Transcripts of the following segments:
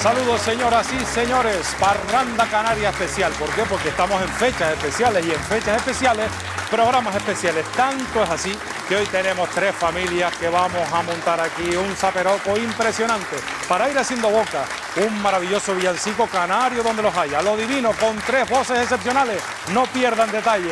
Saludos, señoras y señores. Parranda Canaria especial. ¿Por qué? Porque estamos en fechas especiales y en fechas especiales, programas especiales. Tanto es así que hoy tenemos 3 familias que vamos a montar aquí un zaperoco impresionante para ir haciendo boca. Un maravilloso villancico canario donde los haya. Lo divino con 3 voces excepcionales. No pierdan detalle.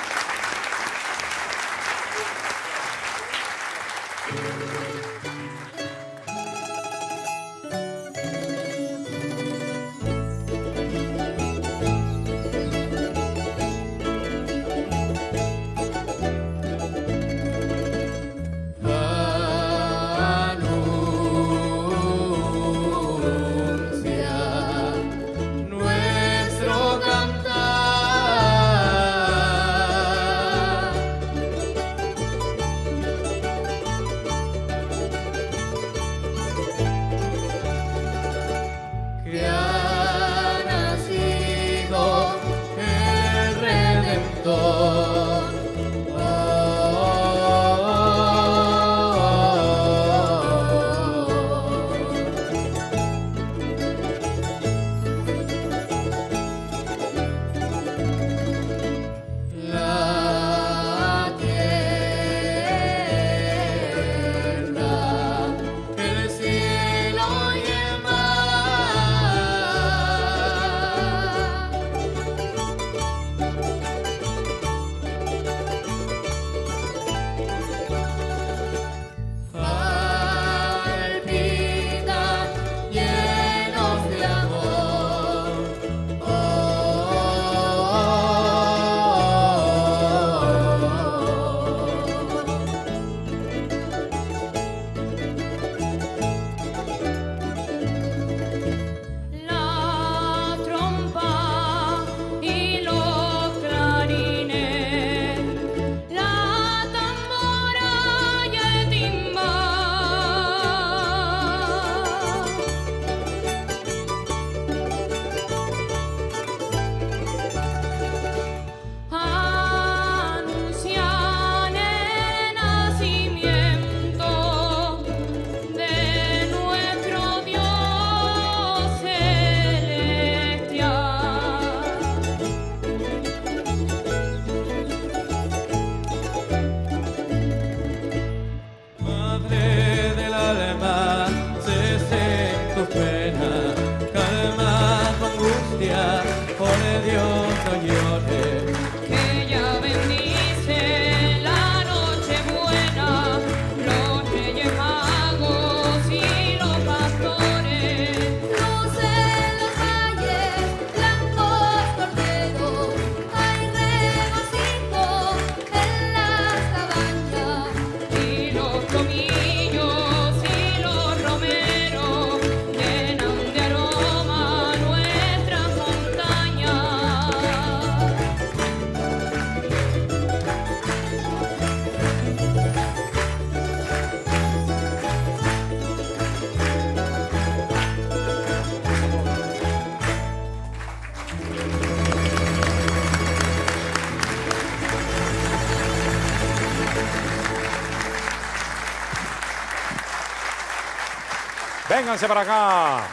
Vénganse para acá.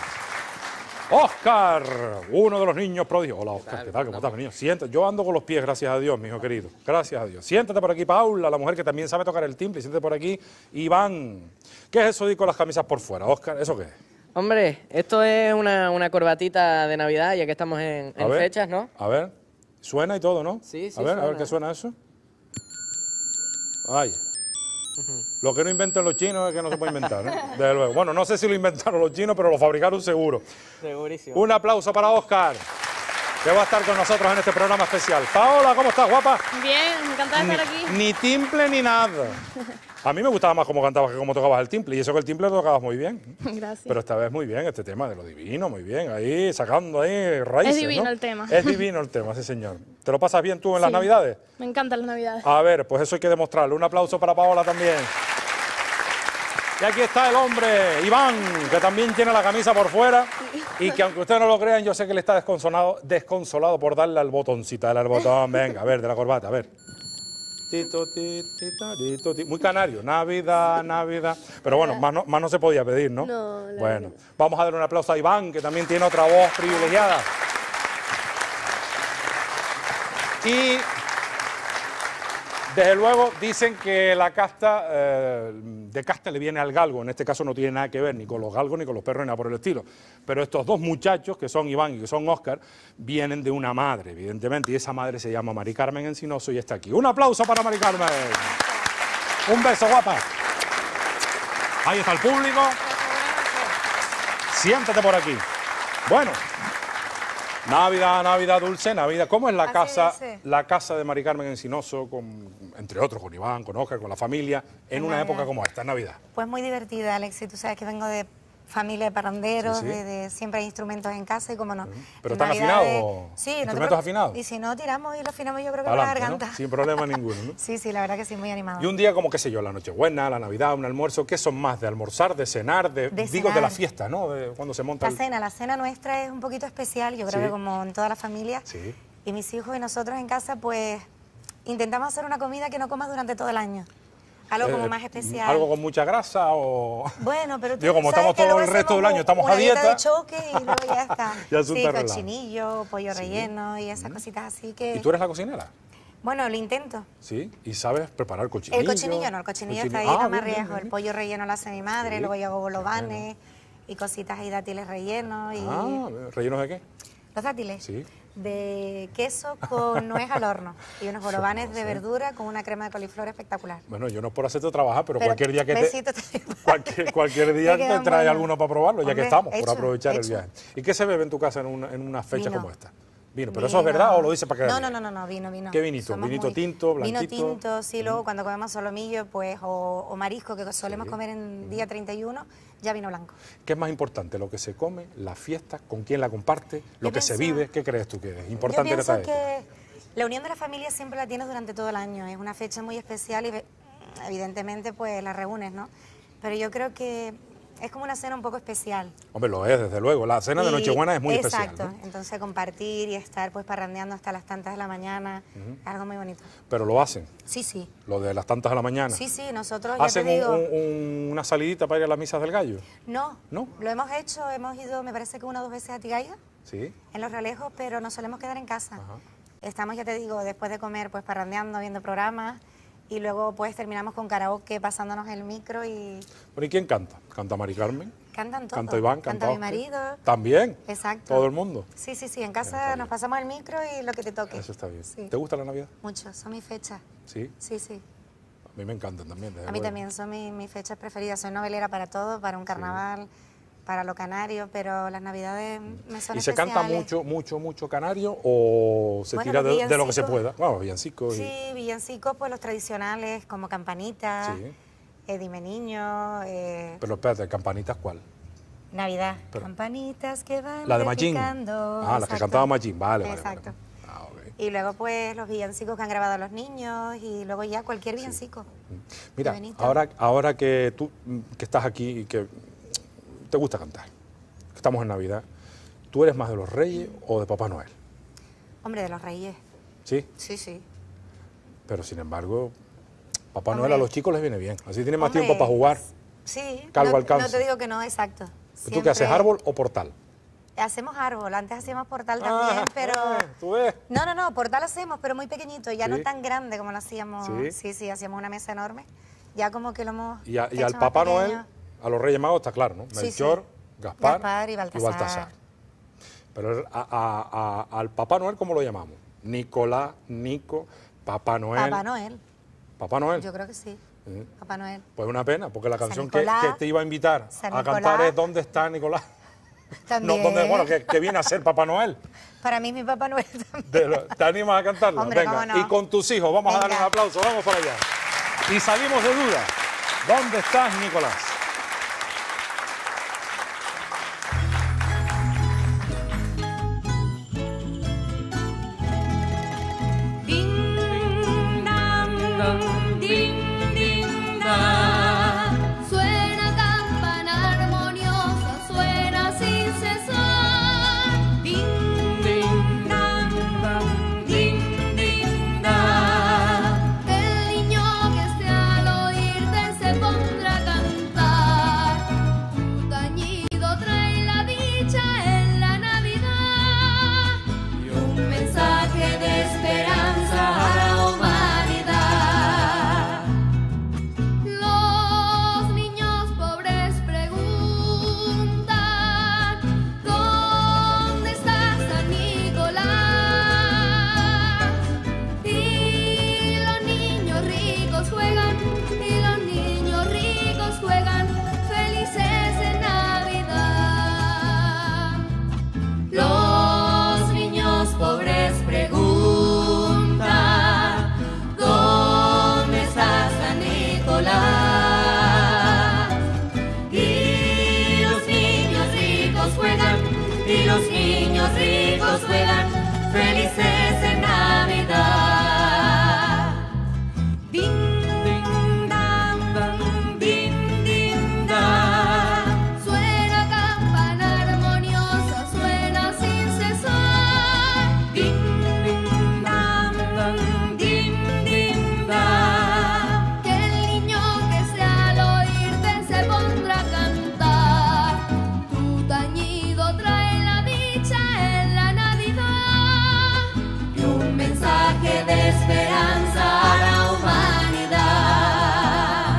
Óscar, uno de los niños prodigios. Hola, Óscar, ¿qué tal? ¿Cómo estás, niño? Siéntate. Yo ando con los pies, gracias a Dios, mi hijo querido. Gracias a Dios. Siéntate por aquí, Paula, la mujer que también sabe tocar el timbre. Siéntate por aquí, Iván. ¿Qué es eso de ir con las camisas por fuera, Óscar? ¿Eso qué es? Hombre, esto es una corbatita de Navidad, ya que estamos en fechas, ¿no? A ver, suena y todo, ¿no? Sí, sí, a ver suena. qué suena eso. Ay. Lo que no inventan los chinos es que no se puede inventar, ¿eh? Desde luego. Bueno, no sé si lo inventaron los chinos, pero lo fabricaron seguro. Segurísimo. Un aplauso para Óscar, que va a estar con nosotros en este programa especial. Paola, ¿cómo estás, guapa? Bien, encantada de estar aquí. Ni timple ni nada. A mí me gustaba más cómo cantabas que cómo tocabas el timple, y eso que el timple lo tocabas muy bien. Gracias. Pero esta vez muy bien, este tema de lo divino, muy bien, ahí sacando ahí raíces, Es divino, ¿no? el tema. Es divino el tema, sí señor. ¿Te lo pasas bien tú en las Navidades? Me encantan las Navidades. A ver, pues eso hay que demostrarlo. Un aplauso para Paola también. Y aquí está el hombre, Iván, que también tiene la camisa por fuera y que aunque ustedes no lo crean, yo sé que le está desconsolado por darle al botoncito, dale al botón. Venga, a ver, de la corbata, a ver. Muy canario, Navidad, Navidad. Pero bueno, más no se podía pedir, ¿no? No, la bueno, vamos a darle un aplauso a Iván, que también tiene otra voz privilegiada. Y desde luego dicen que la casta, de casta le viene al galgo, en este caso no tiene nada que ver ni con los galgos ni con los perros ni nada por el estilo, pero estos dos muchachos, que son Iván y que son Óscar, vienen de una madre, evidentemente, y esa madre se llama Mari Carmen Encinoso y está aquí. Un aplauso para Mari Carmen. Un beso, guapa. Ahí está el público. Siéntate por aquí. Bueno. Navidad, Navidad dulce, Navidad. ¿Cómo es la casa de Mari Carmen Encinoso, entre otros, con Iván, con Óscar, con la familia, en una época como esta, en Navidad? Pues muy divertida, Alex. Tú sabes que vengo de familia de parranderos, Sí. de siempre hay instrumentos en casa y cómo no. ¿Pero En están Navidades- afinados? Sí, ¿Instrumentos afinados? Y si no, tiramos y lo afinamos yo creo que con la Adelante, garganta. ¿no? Sin problema ninguno, ¿no? Sí, sí, la verdad que sí, muy animado. Y un día como, qué sé yo, la Nochebuena, la Navidad, un almuerzo, ¿qué son más? ¿De almorzar, de cenar, digo, cenar. de la fiesta, ¿no? De cuando se monta La cena nuestra es un poquito especial, yo creo Sí. que como en toda la familia. Sí. Y mis hijos y nosotros en casa, pues, intentamos hacer una comida que no comas durante todo el año. Algo como más especial. ¿Algo con mucha grasa o...? Bueno, pero tú Digo, como sabes estamos que todo luego el resto del hacemos año, estamos una a dieta. de choque y luego ya está. Ya es un sí, relajo. cochinillo, pollo relleno y esas cositas así que... ¿Y tú eres la cocinera? Bueno, lo intento. Sí. ¿Y sabes preparar cochinillo? El cochinillo no, el cochinillo está ahí, Ah, no me bien, bien, arriesgo. bien. El pollo relleno lo hace mi madre, Sí. luego yo hago bolovanes y cositas y dátiles rellenos y... Ah, ¿rellenos de qué? ¿Los dátiles? Sí. De queso con nuez al horno y unos bolovanes no de sé. verdura con una crema de coliflor espectacular. Bueno, yo no es por hacerte trabajar, pero Pero cualquier día que besito te... te- Cualquier día Te te quedan trae buenos. alguno para probarlo, ya que Hombre, estamos, por hecho, aprovechar el hecho. viaje. ¿Y qué se bebe en tu casa en una fecha Vino. como esta? Vino. ¿Pero eso es verdad o lo dices para quedar bien? No, vino. ¿Qué vinito? Somos ¿Vinito tinto, blanquito? Vino tinto, sí, luego cuando comemos solomillo, pues, o marisco, que solemos Sí. comer en día 31, ya vino blanco. ¿Qué es más importante? ¿Lo que se come, la fiesta, con quién la comparte, lo Yo que se pienso- vive? ¿Qué crees tú que es Yo importante en pienso esta época? que la unión de la familia siempre la tienes durante todo el año, es una fecha muy especial y evidentemente pues la reúnes, ¿no? Pero yo creo que es como una cena un poco especial. Hombre, lo es, desde luego. La cena de Y- Nochebuena es muy especial. Exacto, ¿no? entonces compartir y estar pues parrandeando hasta las tantas de la mañana, es algo muy bonito. Pero lo hacen, Sí, sí. lo de las tantas de la mañana. Sí, sí, nosotros ya ¿Hacen te digo... una salidita para ir a las misas del gallo? No, ¿No? lo hemos hecho, hemos ido, me parece que 1 o 2 veces a Tigaya, Sí. en Los Realejos, pero nos solemos quedar en casa. Ajá. Estamos, ya te digo, después de comer, pues parrandeando, viendo programas, y luego pues terminamos con karaoke, pasándonos el micro y Bueno, ¿y quién canta? ¿Canta Mari Carmen? cantan todos. ¿Canta Iván? Canta ¿Canta mi Óscar? marido. ¿También? Exacto. ¿Todo el mundo? Sí, sí, sí, en casa nos pasamos el micro y lo que te toque. Eso está bien. Sí. ¿Te gusta la Navidad? Mucho, son mis fechas. Sí. Sí, sí. A mí me encantan también. desde A mí luego. también son mis fechas preferidas. Soy novelera para todo, para un carnaval, para lo canario, pero las navidades me son ¿Y se canta especiales. mucho canario o se Bueno, tira los de lo que se villancicos. pueda? Bueno, villancicos. Sí, villancicos, pues los tradicionales, como Campanita, Sí. Dime Niño, Pero espérate, ¿campanitas cuál? Navidad. Pero- Campanitas que van La de Machín. repicando. Ah, la que Exacto. cantaba Machín. Vale, vale. Exacto. Vale. Ah, ok. Y luego pues los villancicos que han grabado los niños y luego ya cualquier villancico. Mira, Qué bonito. ahora que tú que estás aquí y que te gusta cantar, que estamos en Navidad, ¿tú eres más de los Reyes o de Papá Noel? Hombre, de los Reyes. Sí, Sí, sí. pero sin embargo, Papá Hombre. Noel a los chicos les viene bien. Así tienen más Hombre, tiempo para jugar. Sí. Calvo no, alcance. no te digo que no, exacto. ¿Tú qué haces, Siempre- árbol o portal? Hacemos árbol, antes hacíamos portal también, pero... ¿Tú ves? No, portal hacemos, pero muy pequeñito, ya Sí. no tan grande como lo hacíamos. Sí. Sí, hacíamos una mesa enorme. Ya como que lo hemos Y hecho al más Papá pequeño. Noel, a los Reyes Magos está claro, ¿no? Sí, Melchor, sí. Gaspar y Baltasar. Pero al Papá Noel, ¿cómo lo llamamos? Nicolás, Nico, Papá Noel. Papá Noel, Papá Noel. yo creo que sí. Sí. Papá Noel. Pues una pena, porque la San canción Nicolás, que te iba a invitar San a cantar Nicolás. es ¿Dónde está Nicolás? También. Bueno, que viene a ser Papá Noel. Para mí mi Papá Noel también. ¿Te animas a cantarla? Hombre, Venga, cómo no. y con tus hijos, vamos a darle Venga. un aplauso, vamos para allá. Y salimos de duda. ¿Dónde estás, Nicolás? Ding dang, ding ding dang. Suena campana armoniosa, suena sin cesar. Ding ding dang, ding ding dang. En niños juegan felices en Navidad. Ding, ding, dang, dang, ding, ding, dang. Suena campana armoniosa, suena sin cesar. Ding, ding, dang, dang, ding, ding, dang. Que el niño que sea al oírte se pondrá a cantar. Tu tañido trae la dicha en la Navidad. Y un mensaje de esperanza a la humanidad.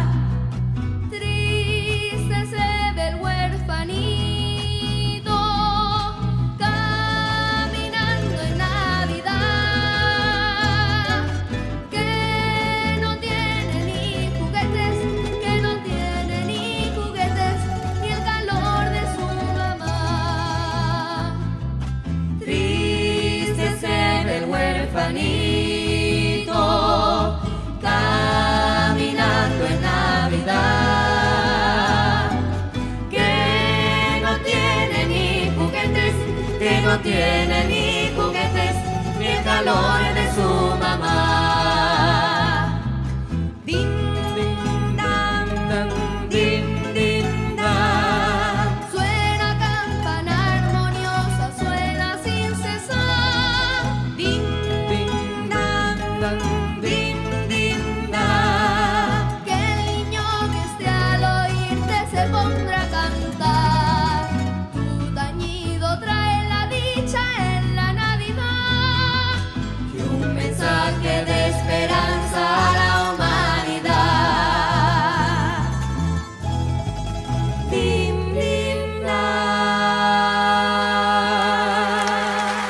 Triste se ve el huerfanito caminando en Navidad, que no tiene ni juguetes, que no tiene ni juguetes, ni el calor de su mamá. Triste se ve el huerfanito caminando en Navidad, que no tiene ni juguetes, que no tiene ni juguetes, ni el calor de su mamá. Ding, ding, dang, dang, ding, ding, dang. Suena campana armoniosa, suena sin cesar. Ding, ding, dang, dang, ding, ding, dang. Que el niño que esté al oírte se pondrá a cantar. Tu tañido trae la dicha en la Navidad. Y un mensaje de esperanza a la humanidad. Dim, dim, dang.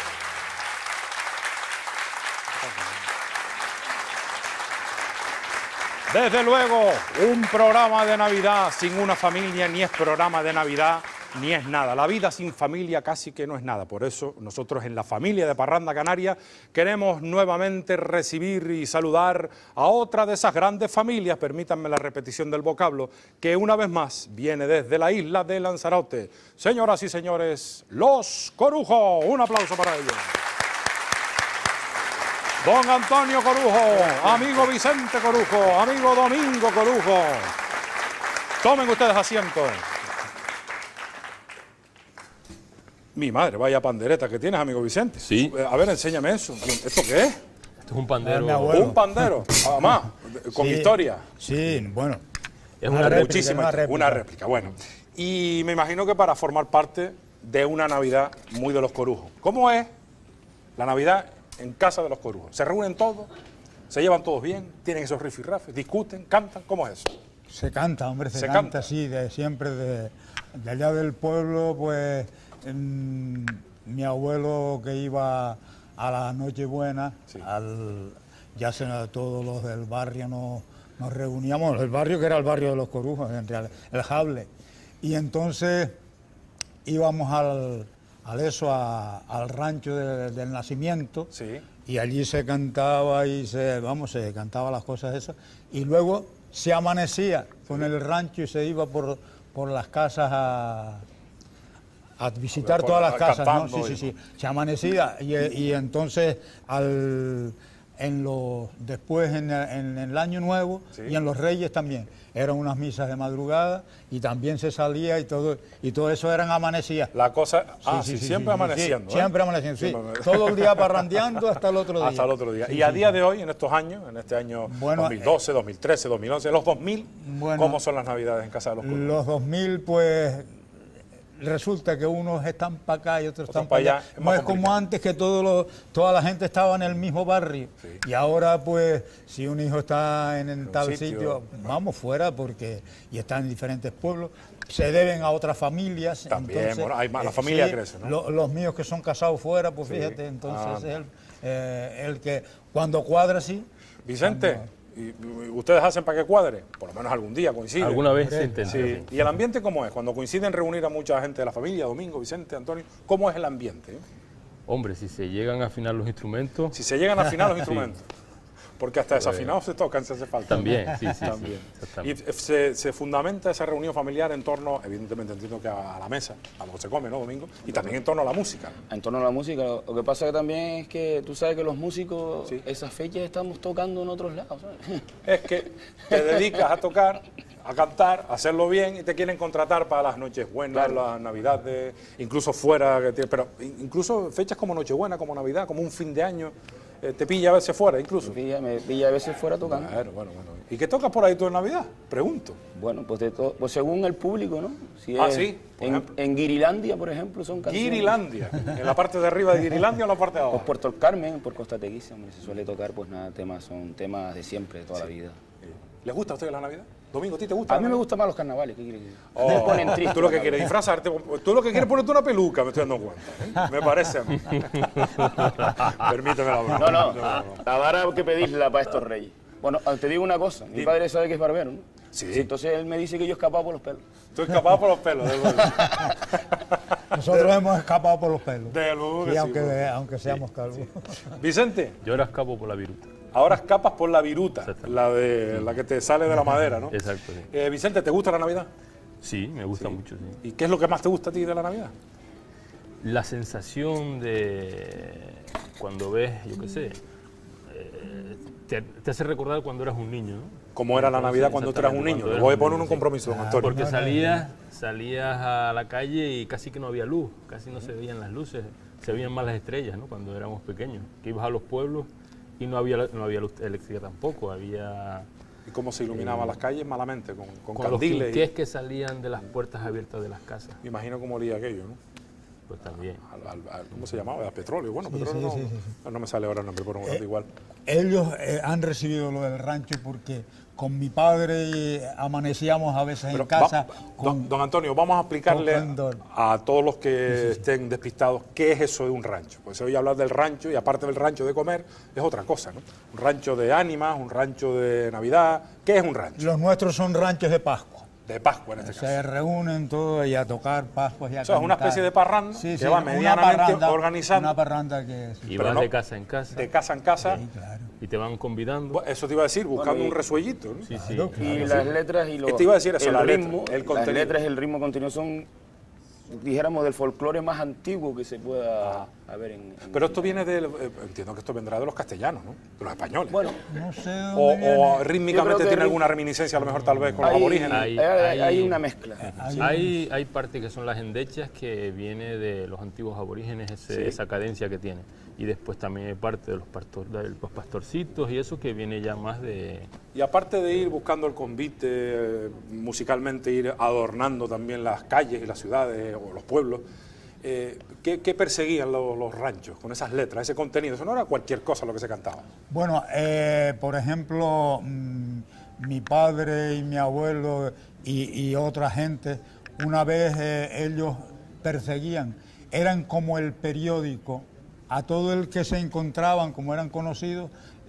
Desde luego, un programa de Navidad sin una familia ni es programa de Navidad ni es nada. La vida sin familia casi que no es nada. Por eso nosotros en la familia de Parranda Canaria queremos nuevamente recibir y saludar a otra de esas grandes familias, permítanme la repetición del vocablo, que una vez más viene desde la isla de Lanzarote. Señoras y señores, los Corujo. Un aplauso para ellos. Don Antonio Corujo, amigo Vicente Corujo, amigo Domingo Corujo. Tomen ustedes asiento. Mi madre, vaya pandereta que tienes, amigo Vicente. Sí. A ver, enséñame eso. ¿Esto qué es? Esto es un pandero. Mi abuelo. Un pandero, además, con Sí. historia. Sí, bueno. Es una réplica. Muchísima historia. Una réplica, bueno. Y me imagino que para formar parte de una Navidad muy de los Corujos. ¿Cómo es la Navidad en casa de los Corujos? ¿Se reúnen todos? ¿Se llevan todos bien? ¿Tienen esos rifirrafes? ¿Discuten? ¿Cantan? ¿Cómo es eso? Se canta, hombre, se canta. canta así, de siempre, de allá del pueblo, pues mi abuelo que iba a la Nochebuena, Sí. todos los del barrio nos reuníamos, el barrio que era el barrio de los Corujos, en realidad, el Jable, y entonces íbamos al rancho del nacimiento, Sí. y allí se cantaba y se cantaba las cosas esas, y luego se amanecía con el rancho y se iba por las casas a visitar todas las casas, ¿no? cantando Sí. Se amanecía y entonces después en el Año Nuevo Sí. y en los Reyes también. Eran unas misas de madrugada y también se salía y todo eso eran amanecidas. La cosa... siempre amaneciendo. Sí, siempre amaneciendo, sí. Siempre amaneciendo. Todo el día parrandeando hasta el otro día. Hasta el otro día. Sí, Y a sí. día de hoy, en estos años, en este año Bueno, 2012, 2013, 2011, los 2000, Bueno, ¿cómo son las Navidades en casa de los Corujos? Los 2000, pues, resulta que unos están para acá y otros están pa' para allá. allá. Es No más es como complicado. antes que toda la gente estaba en el mismo barrio. Sí. Y ahora, pues, si un hijo está en un tal sitio, sitio, vamos fuera y está en diferentes pueblos. Se deben a otras familias. También, bueno, la familia crece, ¿no? Los míos que son casados fuera, pues Sí. fíjate, entonces es el que cuando cuadra sí. Vicente, ¿y ustedes hacen para que cuadre? Por lo menos algún día coincide. Alguna vez se intenta. Sí. ¿Y el ambiente cómo es? Cuando coinciden reunir a mucha gente de la familia, Domingo, Vicente, Antonio, ¿cómo es el ambiente? Hombre, si se llegan a afinar los instrumentos, Si se llegan a afinar los instrumentos. Porque hasta desafinados se tocan si hace falta. También, sí, sí. También. Sí, Y se fundamenta esa reunión familiar en torno, evidentemente entiendo que a la mesa, a lo que se come, ¿no, Domingo? Y también en torno a la música. En torno a la música, lo que pasa que también es que tú sabes que los músicos, esas fechas estamos tocando en otros lados, ¿sabes? Es que te dedicas a tocar, a cantar, a hacerlo bien y te quieren contratar para las Nochebuenas, las Navidades, incluso fuera, pero incluso fechas como Nochebuena, como Navidad, como un fin de año, te pilla a veces fuera incluso. Me pilla a veces fuera tocando. Bueno. ¿Y qué tocas por ahí tú en Navidad? Pregunto. Bueno, pues, pues según el público, ¿no? Si sí, en Guirilandia, por ejemplo, son canciones. Guirilandia, ¿en la parte de arriba de Guirilandia o en la parte de abajo? Pues Puerto El Carmen, por Costa Teguise, hombre, se suele tocar, pues nada, son temas de siempre, de toda la vida. ¿Les gusta a ustedes la Navidad? Domingo, ¿a ti te gusta? A mí me gustan más los carnavales, ¿qué quieres decir? Me ponen triste. Tú lo que quieres disfrazarte, tú lo que quieres ponerte una peluca, me estoy dando cuenta. Me parece a mí. Permíteme la broma. No, la vara hay que pedirla para estos reyes. Bueno, te digo una cosa, mi padre sabe que es barbero, ¿no? Sí. Entonces él me dice que yo he escapado por los pelos. Tú escapado por los pelos, de luego. Nosotros hemos escapado por los pelos. De luego que y sí, aunque seamos calvos. Vicente. Yo ahora escapo por la viruta. Ahora escapas por la viruta, la que te sale de la madera, ¿no? Exacto, sí. Vicente, ¿te gusta la Navidad? Sí, me gusta mucho, sí. ¿Y qué es lo que más te gusta a ti de la Navidad? La sensación de cuando ves, yo qué sé, te hace recordar cuando eras un niño, ¿no? ¿Cómo era la Navidad cuando tú eras un niño? Te voy a poner un compromiso, don Antonio. Porque salías a la calle y casi que no había luz, casi no se veían las luces, se veían más las estrellas, ¿no? Cuando éramos pequeños, que ibas a los pueblos y no había luz eléctrica tampoco, había... ¿Y cómo se iluminaban las calles? Malamente, con los candiles. quinqués que salían de las puertas abiertas de las casas. Me imagino cómo olía aquello, ¿no? Pues también. ¿Cómo se llamaba? ¿Al petróleo? Bueno, petróleo no me sale ahora el nombre, pero igual. Ellos han recibido lo del rancho porque con mi padre amanecíamos a veces en casa. Don Antonio, vamos a explicarle a todos los que estén despistados qué es eso de un rancho. Pues se oye hablar del rancho y aparte del rancho de comer es otra cosa, ¿no? Un rancho de ánimas, un rancho de Navidad. ¿Qué es un rancho? Los nuestros son ranchos de Pascua. De Pascua en este caso. Se reúnen todos y a tocar Pascuas y a cantar. Es una especie de parranda que va medianamente organizando. Una parranda que... Y vas de casa en casa. De casa en casa. Sí, claro. Y te van convidando. Eso te iba a decir, buscando un resuellito, ¿no? Sí, sí. Claro, y las letras y te iba a decir eso, el ritmo, el contenido. las letras y el ritmo contenido son, dijéramos, del folclore más antiguo que se pueda haber en Pero esto viene del... entiendo que esto vendrá de los castellanos, ¿no? De los españoles. Bueno, no sé o rítmicamente tiene alguna reminiscencia, a lo mejor tal vez con los aborígenes. Hay una mezcla. Hay partes que son las endechas que viene de los antiguos aborígenes, esa cadencia que tiene. Y después también hay parte de los pastorcitos y eso que viene ya más de... Y aparte de ir buscando el convite, musicalmente ir adornando también las calles y las ciudades o los pueblos, ¿qué perseguían los ranchos con esas letras, ese contenido? Eso no era cualquier cosa lo que se cantaba. Bueno, por ejemplo, mi padre y mi abuelo y otra gente, una vez ellos perseguían, eran como el periódico, a todo el que se encontraban, como eran conocidos,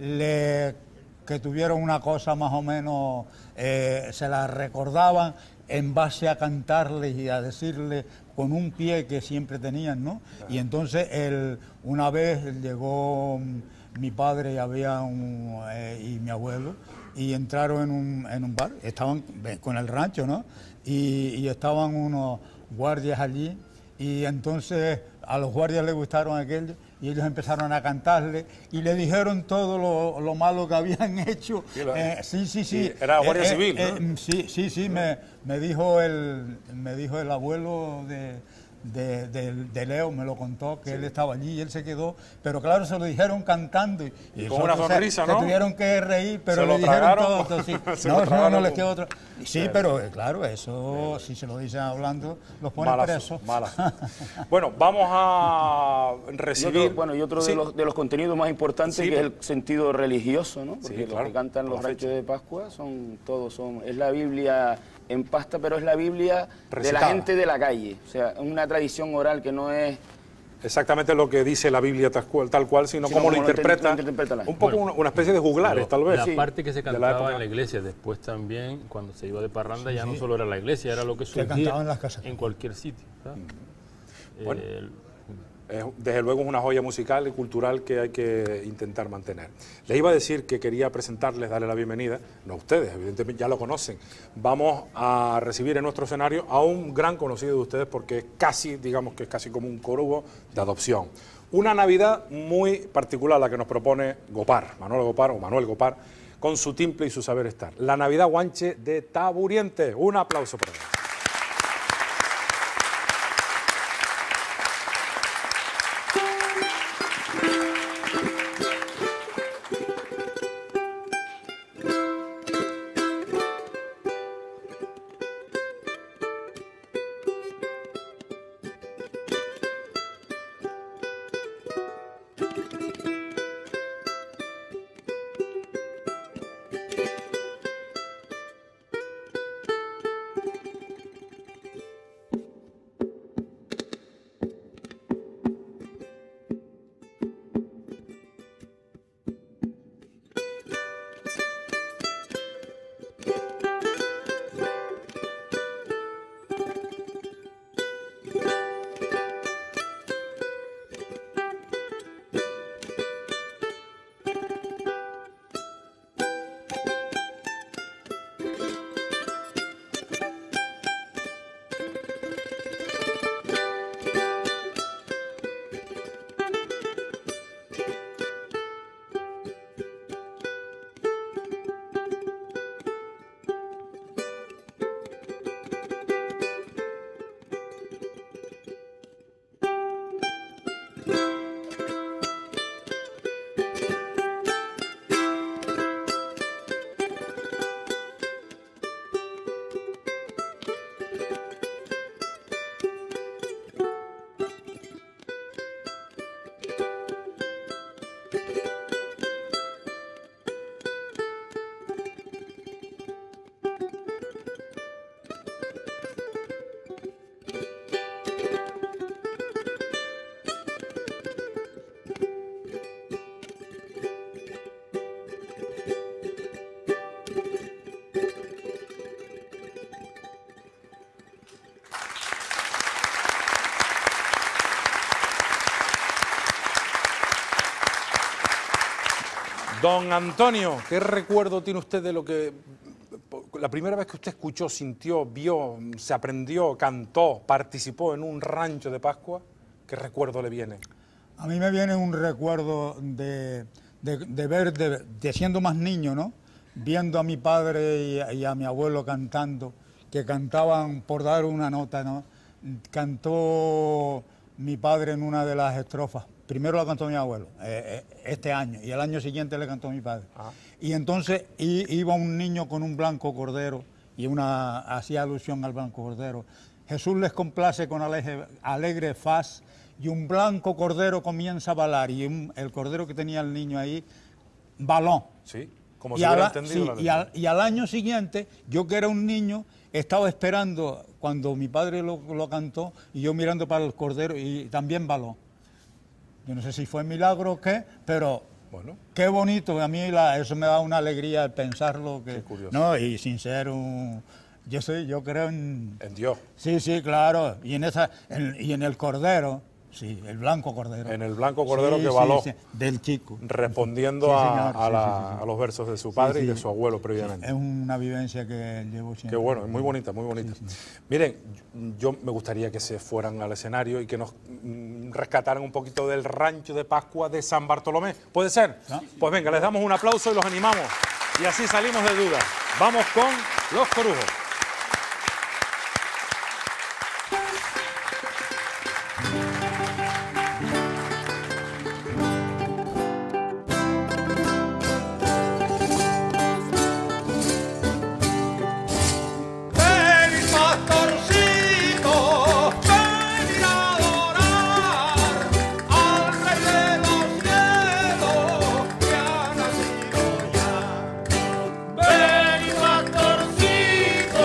que tuvieron una cosa más o menos, se la recordaban en base a cantarles y a decirles con un pie que siempre tenían, ¿no? Y entonces una vez llegó mi padre y mi abuelo y entraron en un bar, estaban con el rancho, ¿no? Y estaban unos guardias allí y entonces a los guardias les gustaron aquello y ellos empezaron a cantarle y le dijeron todo lo malo que habían hecho. Sí. Era Guardia Civil, ¿no? Sí, me dijo el abuelo de Leo, me lo contó, que él estaba allí y él se quedó, pero claro, se lo dijeron cantando. Y con una sonrisa, ¿no? Se tuvieron que reír, pero se le dijeron todo. Sí. No les quedó otro. Sí, pero claro, eso, si se lo dicen hablando, los ponen presos. Bueno, vamos a recibir... Y otro de los contenidos más importantes, que es el sentido religioso, ¿no? Porque los que cantan los ranchos de Pascua es la Biblia en pasta, pero es la Biblia recitada de la gente de la calle. O sea, una tradición oral que no es exactamente lo que dice la Biblia tal cual, sino cómo lo interpreta. Un poco una especie de juglares, tal vez. La parte que se cantaba en la iglesia, después también, cuando se iba de parranda, ya no solo era la iglesia, era lo que surgía en cualquier sitio. desde luego es una joya musical y cultural que hay que intentar mantener. Les iba a decir que quería presentarles, darle la bienvenida, no a ustedes, evidentemente ya lo conocen. Vamos a recibir en nuestro escenario a un gran conocido de ustedes porque es casi, digamos que es casi como un corubo de adopción. Una Navidad muy particular la que nos propone Gopar, Manuel Gopar, con su timple y su saber estar. La Navidad Guanche de Taburiente. Un aplauso para él. Don Antonio, ¿qué recuerdo tiene usted de lo que la primera vez que usted escuchó, sintió, vio, se aprendió, cantó, participó en un rancho de Pascua? ¿Qué recuerdo le viene? A mí me viene un recuerdo de ver, de siendo más niño, ¿no? Viendo a mi padre y a mi abuelo cantando, que cantaban por dar una nota, ¿no? Cantó mi padre en una de las estrofas. Primero la cantó mi abuelo, este año, y el año siguiente le cantó mi padre. Ah. Y entonces iba un niño con un blanco cordero, y hacía alusión al blanco cordero. Jesús les complace con alegre faz, y un blanco cordero comienza a balar, y el cordero que tenía el niño ahí, baló. Sí, como si hubiera entendido la y al año siguiente, yo que era un niño, estaba esperando cuando mi padre lo cantó, y yo mirando para el cordero, y también baló. Yo no sé si fue milagro o qué, pero bueno, qué bonito. A mí eso me da una alegría pensarlo. Qué curioso. No, y sin ser un... Yo creo en... En Dios. Sí, sí, claro. Y en el cordero, sí, el blanco cordero. En el blanco cordero que baló. Sí, del chico. Respondiendo a los versos de su padre y de su abuelo previamente. Es una vivencia que llevo siempre. Qué bueno, es muy bonita, muy bonita. Sí. Miren, yo me gustaría que se fueran al escenario y que nos rescataran un poquito del rancho de Pascua de San Bartolomé. ¿Puede ser? ¿No? Pues venga, les damos un aplauso y los animamos. Y así salimos de dudas. Vamos con los corujos. Ven, pastorcito,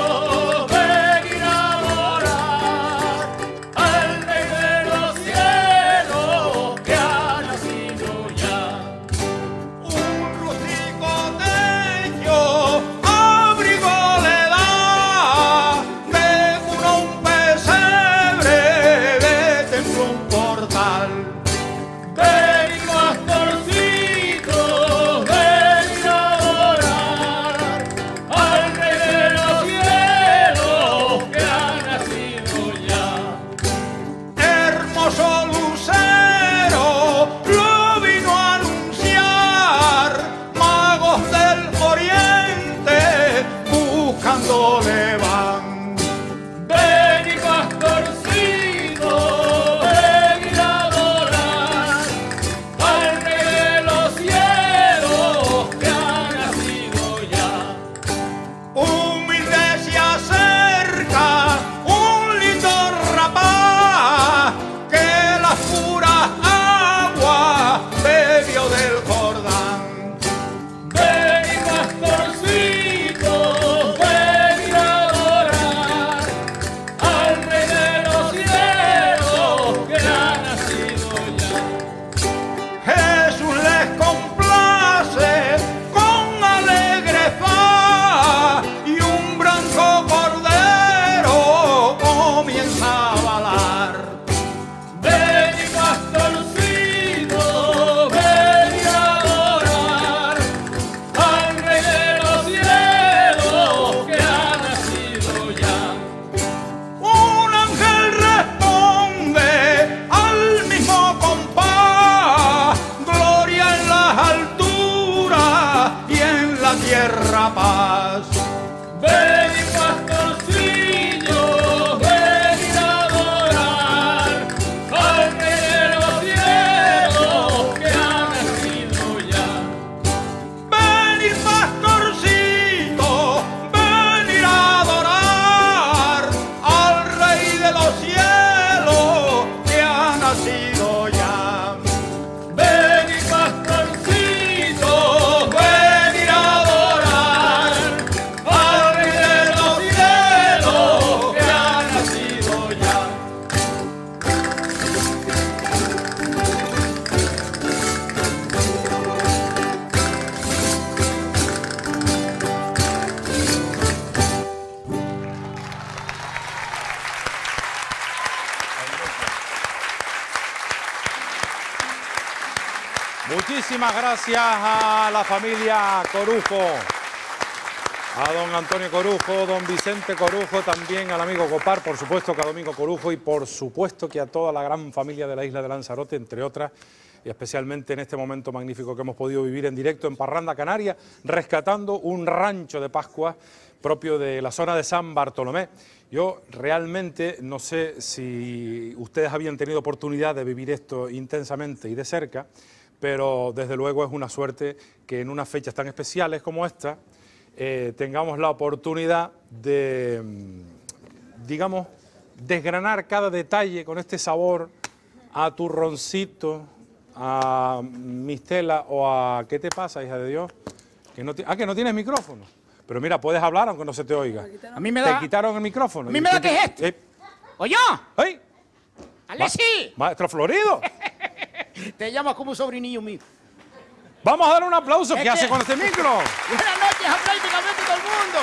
Muchísimas gracias a la familia Corujo, a don Antonio Corujo, don Vicente Corujo, también al amigo Copar, por supuesto que a Domingo Corujo y por supuesto que a toda la gran familia de la isla de Lanzarote, entre otras, y especialmente en este momento magnífico que hemos podido vivir en directo en Parranda Canaria, rescatando un rancho de Pascua propio de la zona de San Bartolomé. Yo realmente no sé si ustedes habían tenido oportunidad de vivir esto intensamente y de cerca, pero desde luego es una suerte que en unas fechas tan especiales como esta tengamos la oportunidad de, digamos, desgranar cada detalle con este sabor a turroncito, a mistela o a... ¿Qué te pasa, hija de Dios? Que no tienes micrófono. Pero mira, puedes hablar aunque no se te oiga. A mí me da... Te quitaron el micrófono. A mí me da que es este. ¡Oye! ¡Ey! ¡Alexi! Maestro Florido. Te llamas como un sobrinillo mío. Vamos a dar un aplauso. ¿Qué hace con este micro? Buenas noches a prácticamente todo el mundo.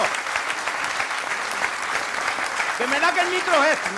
Que me da que el micro es este,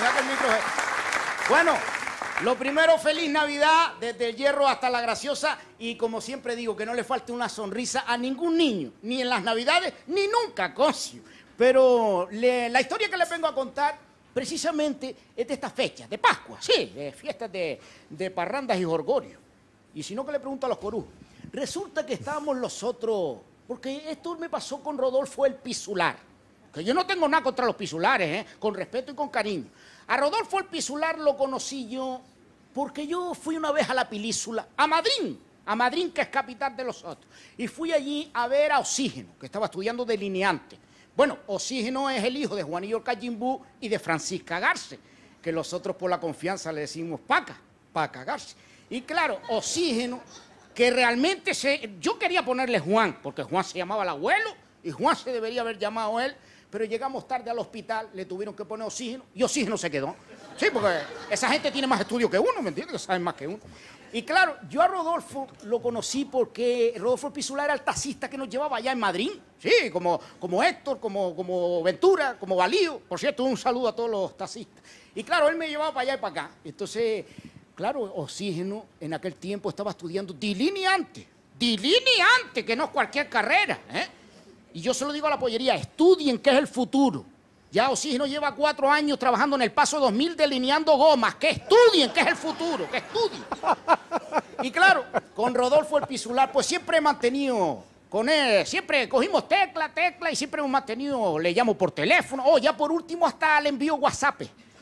Bueno, lo primero, feliz Navidad, desde el Hierro hasta la Graciosa, y como siempre digo, que no le falte una sonrisa a ningún niño, ni en las Navidades, ni nunca, cocio. Pero la historia que les vengo a contar, precisamente, es de estas fechas, de Pascua, sí, de fiestas de parrandas y jorgorios. Y si no, que le pregunto a los corujos. Resulta que estábamos los otros, porque esto me pasó con Rodolfo el Pisular, que yo no tengo nada contra los pisulares, con respeto y con cariño. A Rodolfo el Pisular lo conocí yo porque yo fui una vez a la Pilísula, a Madrid, que es capital de los otros, y fui allí a ver a Oxígeno, que estaba estudiando delineante. Bueno, Oxígeno es el hijo de Juanillo Cajimbú y de Francisca Garce, que los otros por la confianza le decimos Paca Garce. Y claro, Oxígeno, que realmente yo quería ponerle Juan, porque Juan se llamaba el abuelo y Juan se debería haber llamado él, pero llegamos tarde al hospital, le tuvieron que poner Oxígeno y Oxígeno se quedó. Sí, porque esa gente tiene más estudios que uno, ¿me entiendes? Que saben más que uno. Y claro, yo a Rodolfo lo conocí porque Rodolfo Pisular era el taxista que nos llevaba allá en Madrid. Sí, como Héctor, como Ventura, como Valío. Por cierto, un saludo a todos los taxistas. Y claro, él me llevaba para allá y para acá. Entonces, claro, Oxígeno en aquel tiempo estaba estudiando delineante, que no es cualquier carrera, Y yo se lo digo a la pollería, estudien qué es el futuro. Ya Oxígeno lleva 4 años trabajando en el Paso 2000 delineando gomas. Que estudien qué es el futuro, que estudien. Y claro, con Rodolfo el Pisular, pues siempre he mantenido con él, siempre cogimos tecla, y siempre hemos mantenido, le llamo por teléfono, ya por último hasta le envío WhatsApp.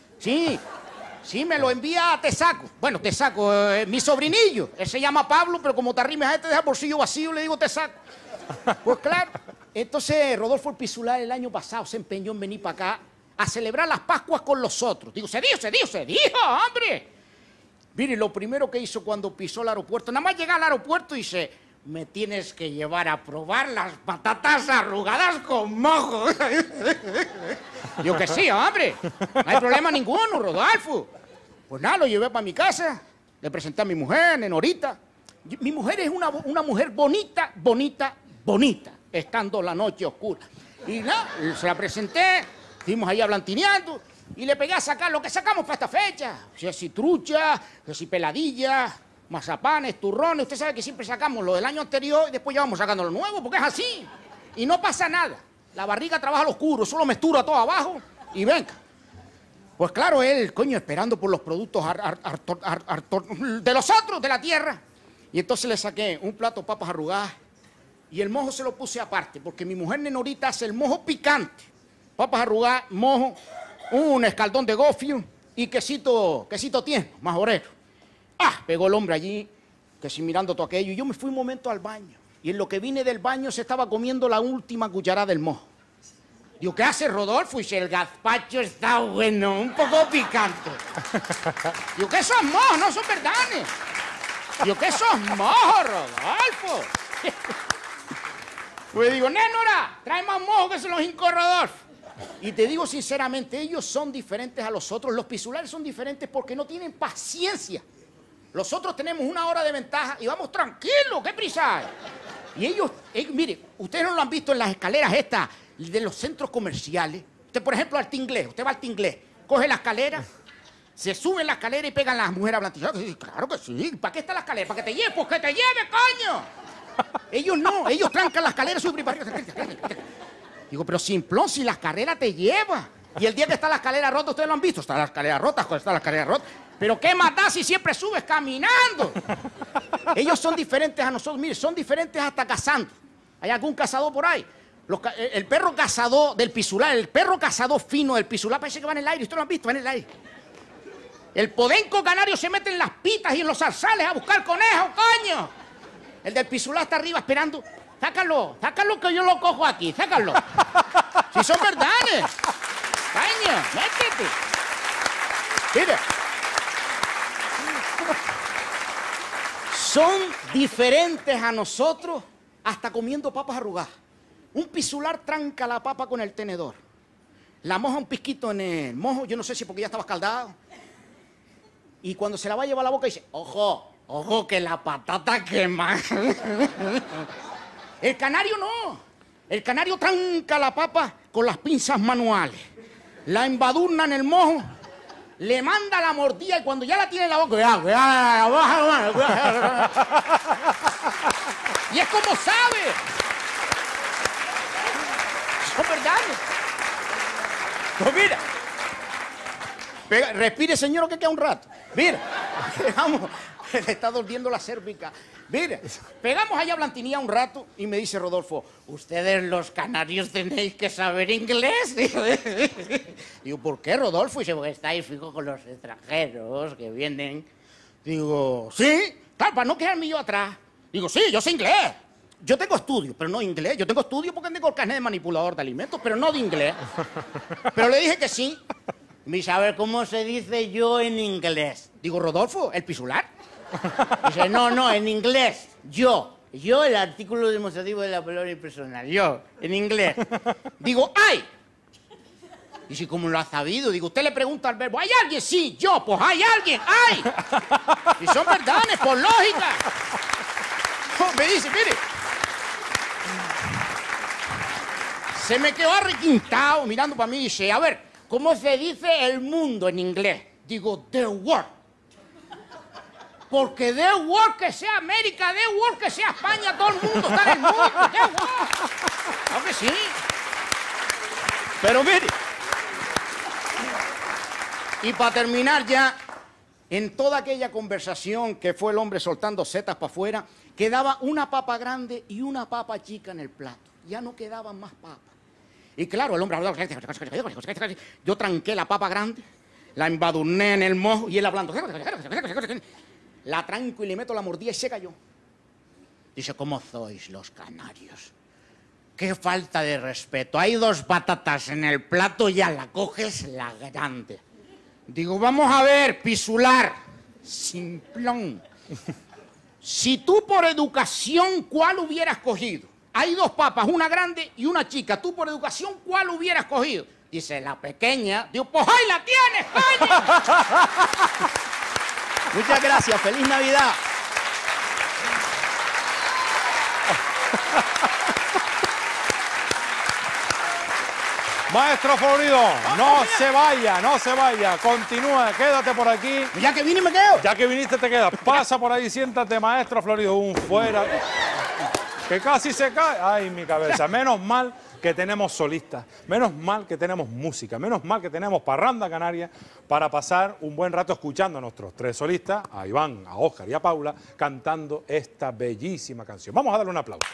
Sí, me lo envía a Tesaco. Bueno, Tesaco, mi sobrinillo, él se llama Pablo, pero como te arrimes a este deja el bolsillo vacío, le digo Tesaco. Pues claro, entonces Rodolfo el Pisular el año pasado se empeñó en venir para acá a celebrar las Pascuas con los otros. Digo, se dijo, hombre. Mire, lo primero que hizo cuando pisó el aeropuerto, nada más llegar al aeropuerto y dice, me tienes que llevar a probar las patatas arrugadas con mojo. Digo que sí, hombre, no hay problema ninguno, Rodolfo. Pues nada, lo llevé para mi casa, le presenté a mi mujer, Nenorita. Mi mujer es una mujer bonita, estando la noche oscura. Y nada, se la presenté, fuimos ahí blantineando y le pegué a sacar lo que sacamos para esta fecha. Si es trucha, si peladilla, mazapanes, turrones. Usted sabe que siempre sacamos lo del año anterior y después ya vamos sacando lo nuevo, porque es así. Y no pasa nada. La barriga trabaja al oscuro, solo mestura todo abajo y venga. Pues claro, él, esperando por los productos de los otros, de la tierra. Y entonces le saqué un plato de papas arrugadas y el mojo se lo puse aparte, porque mi mujer Nenorita hace el mojo picante. Papas arrugadas, mojo, un escaldón de gofio y quesito tierno, majorero. Pegó el hombre allí, que si mirando todo aquello, y yo me fui un momento al baño. Y en lo que vine del baño se estaba comiendo la última cucharada del mojo. Digo, ¿qué hace Rodolfo? Y dice, el gazpacho está bueno, un poco picante. Digo, ¿qué son mojos? No son verdanes. Digo, ¿qué son mojos, Rodolfo? Pues digo, Nénora, trae más mojo que se los hincó Rodolfo. Y te digo sinceramente, ellos son diferentes a los otros. Los pisulares son diferentes porque no tienen paciencia. Los otros tenemos 1 hora de ventaja y vamos tranquilos, ¿qué prisa hay? Y ellos, mire, ustedes no lo han visto en las escaleras estas de los centros comerciales. Usted, por ejemplo, al Tinglés, usted va al Tinglés, coge la escalera Se suben la escalera y pegan las mujeres hablando. Claro que sí. ¿Para qué está la escalera? ¿Para que te lleve? Pues que te lleve, coño. Ellos no, ellos trancan la escalera, suben para arriba. Digo, pero simplón, si la escalera te lleva. Y el día que está la escalera rota, ustedes lo han visto, está la escalera rota, está la escalera rota. Pero ¿qué más da si siempre subes caminando? Ellos son diferentes a nosotros, mire, son diferentes hasta cazando. ¿Hay algún cazador por ahí? El perro cazador del pisular, el perro cazador fino del pisular, parece que va en el aire, ustedes lo han visto, va en el aire. El podenco canario se mete en las pitas y en los zarzales a buscar conejos, coño. El del pisular está arriba esperando. Sácalo que yo lo cojo aquí, sácalo. Si son verdades. Coño, métete. Mira. Son diferentes a nosotros hasta comiendo papas arrugadas. Un pisular tranca la papa con el tenedor. La moja un pizquito en el mojo, yo no sé si porque ya estaba escaldado. Y cuando se la va a llevar a la boca dice, ojo, ojo que la patata quema. El canario no. El canario tranca la papa con las pinzas manuales. La embadurna en el mojo, le manda la mordida y cuando ya la tiene en la boca, y es como sabe. Son verdades. Pues mira. Respire, señor, que queda un rato. Mira, vamos, le está doliendo la cérvica. Mira, pegamos allá a Blantinía un rato y me dice Rodolfo, ustedes los canarios tenéis que saber inglés. Digo, ¿por qué, Rodolfo? Y dice, porque estáis fijos con los extranjeros que vienen. Digo, ¿sí? Claro, para no quedarme yo atrás. Digo, sí, yo sé inglés. Yo tengo estudio, pero no inglés. Yo tengo estudio porque tengo el carnet de manipulador de alimentos, pero no de inglés. Pero le dije que sí. Me dice, a ver, ¿cómo se dice yo en inglés? Digo, Rodolfo, ¿el pisular? Dice, no, en inglés, yo. Yo, el artículo demostrativo de la palabra impersonal. Yo, en inglés. Digo, ¡ay! Dice, ¿cómo lo ha sabido? Digo, usted le pregunta al verbo, ¿hay alguien? Sí, yo, pues hay alguien, ¡ay! Y son verdades, por lógica. Me dice, mire. Se me quedó arrequintado mirando para mí y dice, a ver, ¿cómo se dice el mundo en inglés? Digo, the world. Porque the world que sea América, the world que sea España, todo el mundo está en el mundo. The world. Claro que sí. Pero mire. Y para terminar ya, en toda aquella conversación que fue el hombre soltando setas para afuera, quedaba una papa grande y una papa chica en el plato. Ya no quedaban más papas. Y claro, el hombre hablaba, yo tranqué la papa grande, la embadurné en el mojo y él hablando. La tranco y le meto la mordida y se cayó. Dice, ¿cómo sois los canarios? Qué falta de respeto. Hay dos patatas en el plato, ya la coges la grande. Digo, vamos a ver, pisular, simplón. Si tú por educación, ¿cuál hubieras cogido? Hay dos papas, una grande y una chica. Tú por educación, ¿cuál hubieras cogido? Dice, la pequeña. Digo, pues ahí la tienes, coño. Muchas gracias, feliz Navidad. Maestro Florido, no se vaya, continúa, quédate por aquí. Ya que vine me quedo. Ya que viniste te quedas, pasa por ahí, siéntate, Maestro Florido, un fuera, que casi se cae. Ay, mi cabeza, menos mal que tenemos solistas, menos mal que tenemos música, menos mal que tenemos Parranda Canaria para pasar un buen rato escuchando a nuestros tres solistas, a Iván, a Óscar y a Paula, cantando esta bellísima canción. Vamos a darle un aplauso.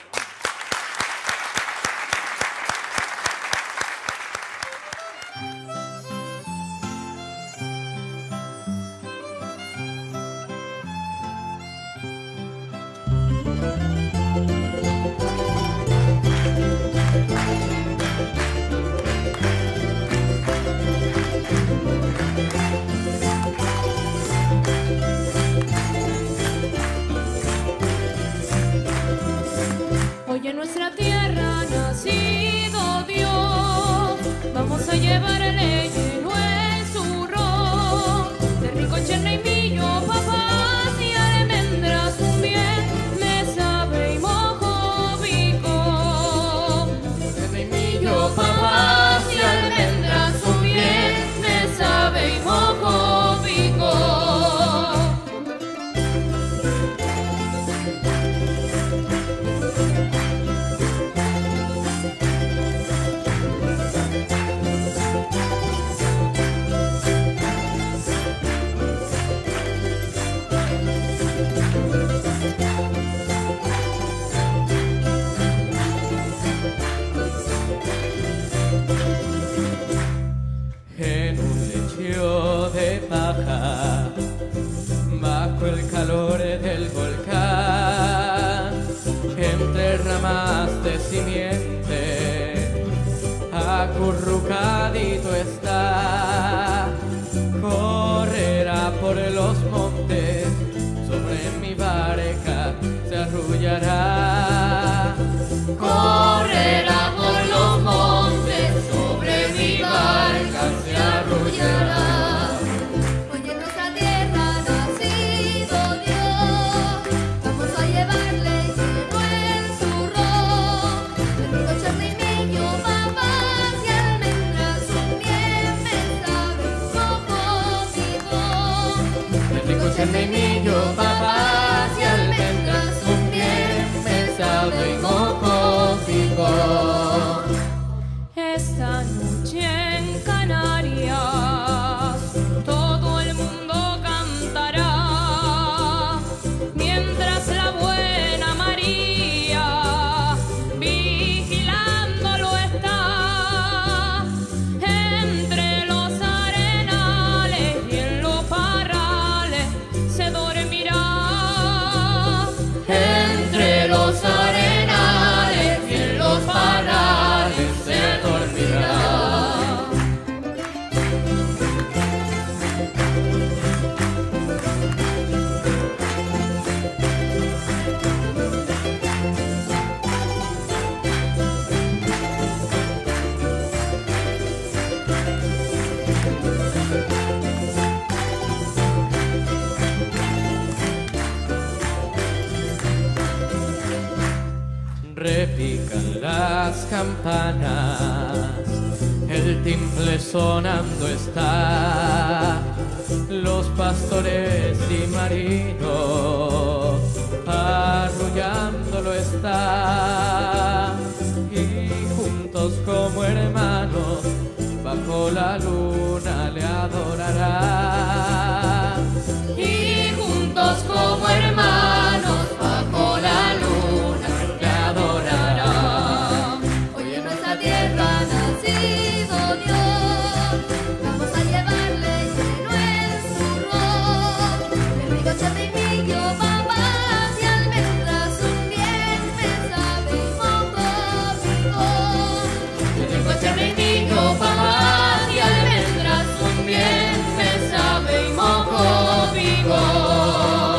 las campanas, el timple sonando está, los pastores y marinos arrullándolo está, y juntos como hermanos bajo la luna le adorarán, y juntos como hermanos bajo la luna le adorarán. Hoy en nuestra tierra ha nacido Dios, vamos a llevarle lleno el zurrón, el rico champiño, babas y almendras, un bien me sabe y moco picón. El rico champiño, babas y almendras, un bien me sabe y moco picón.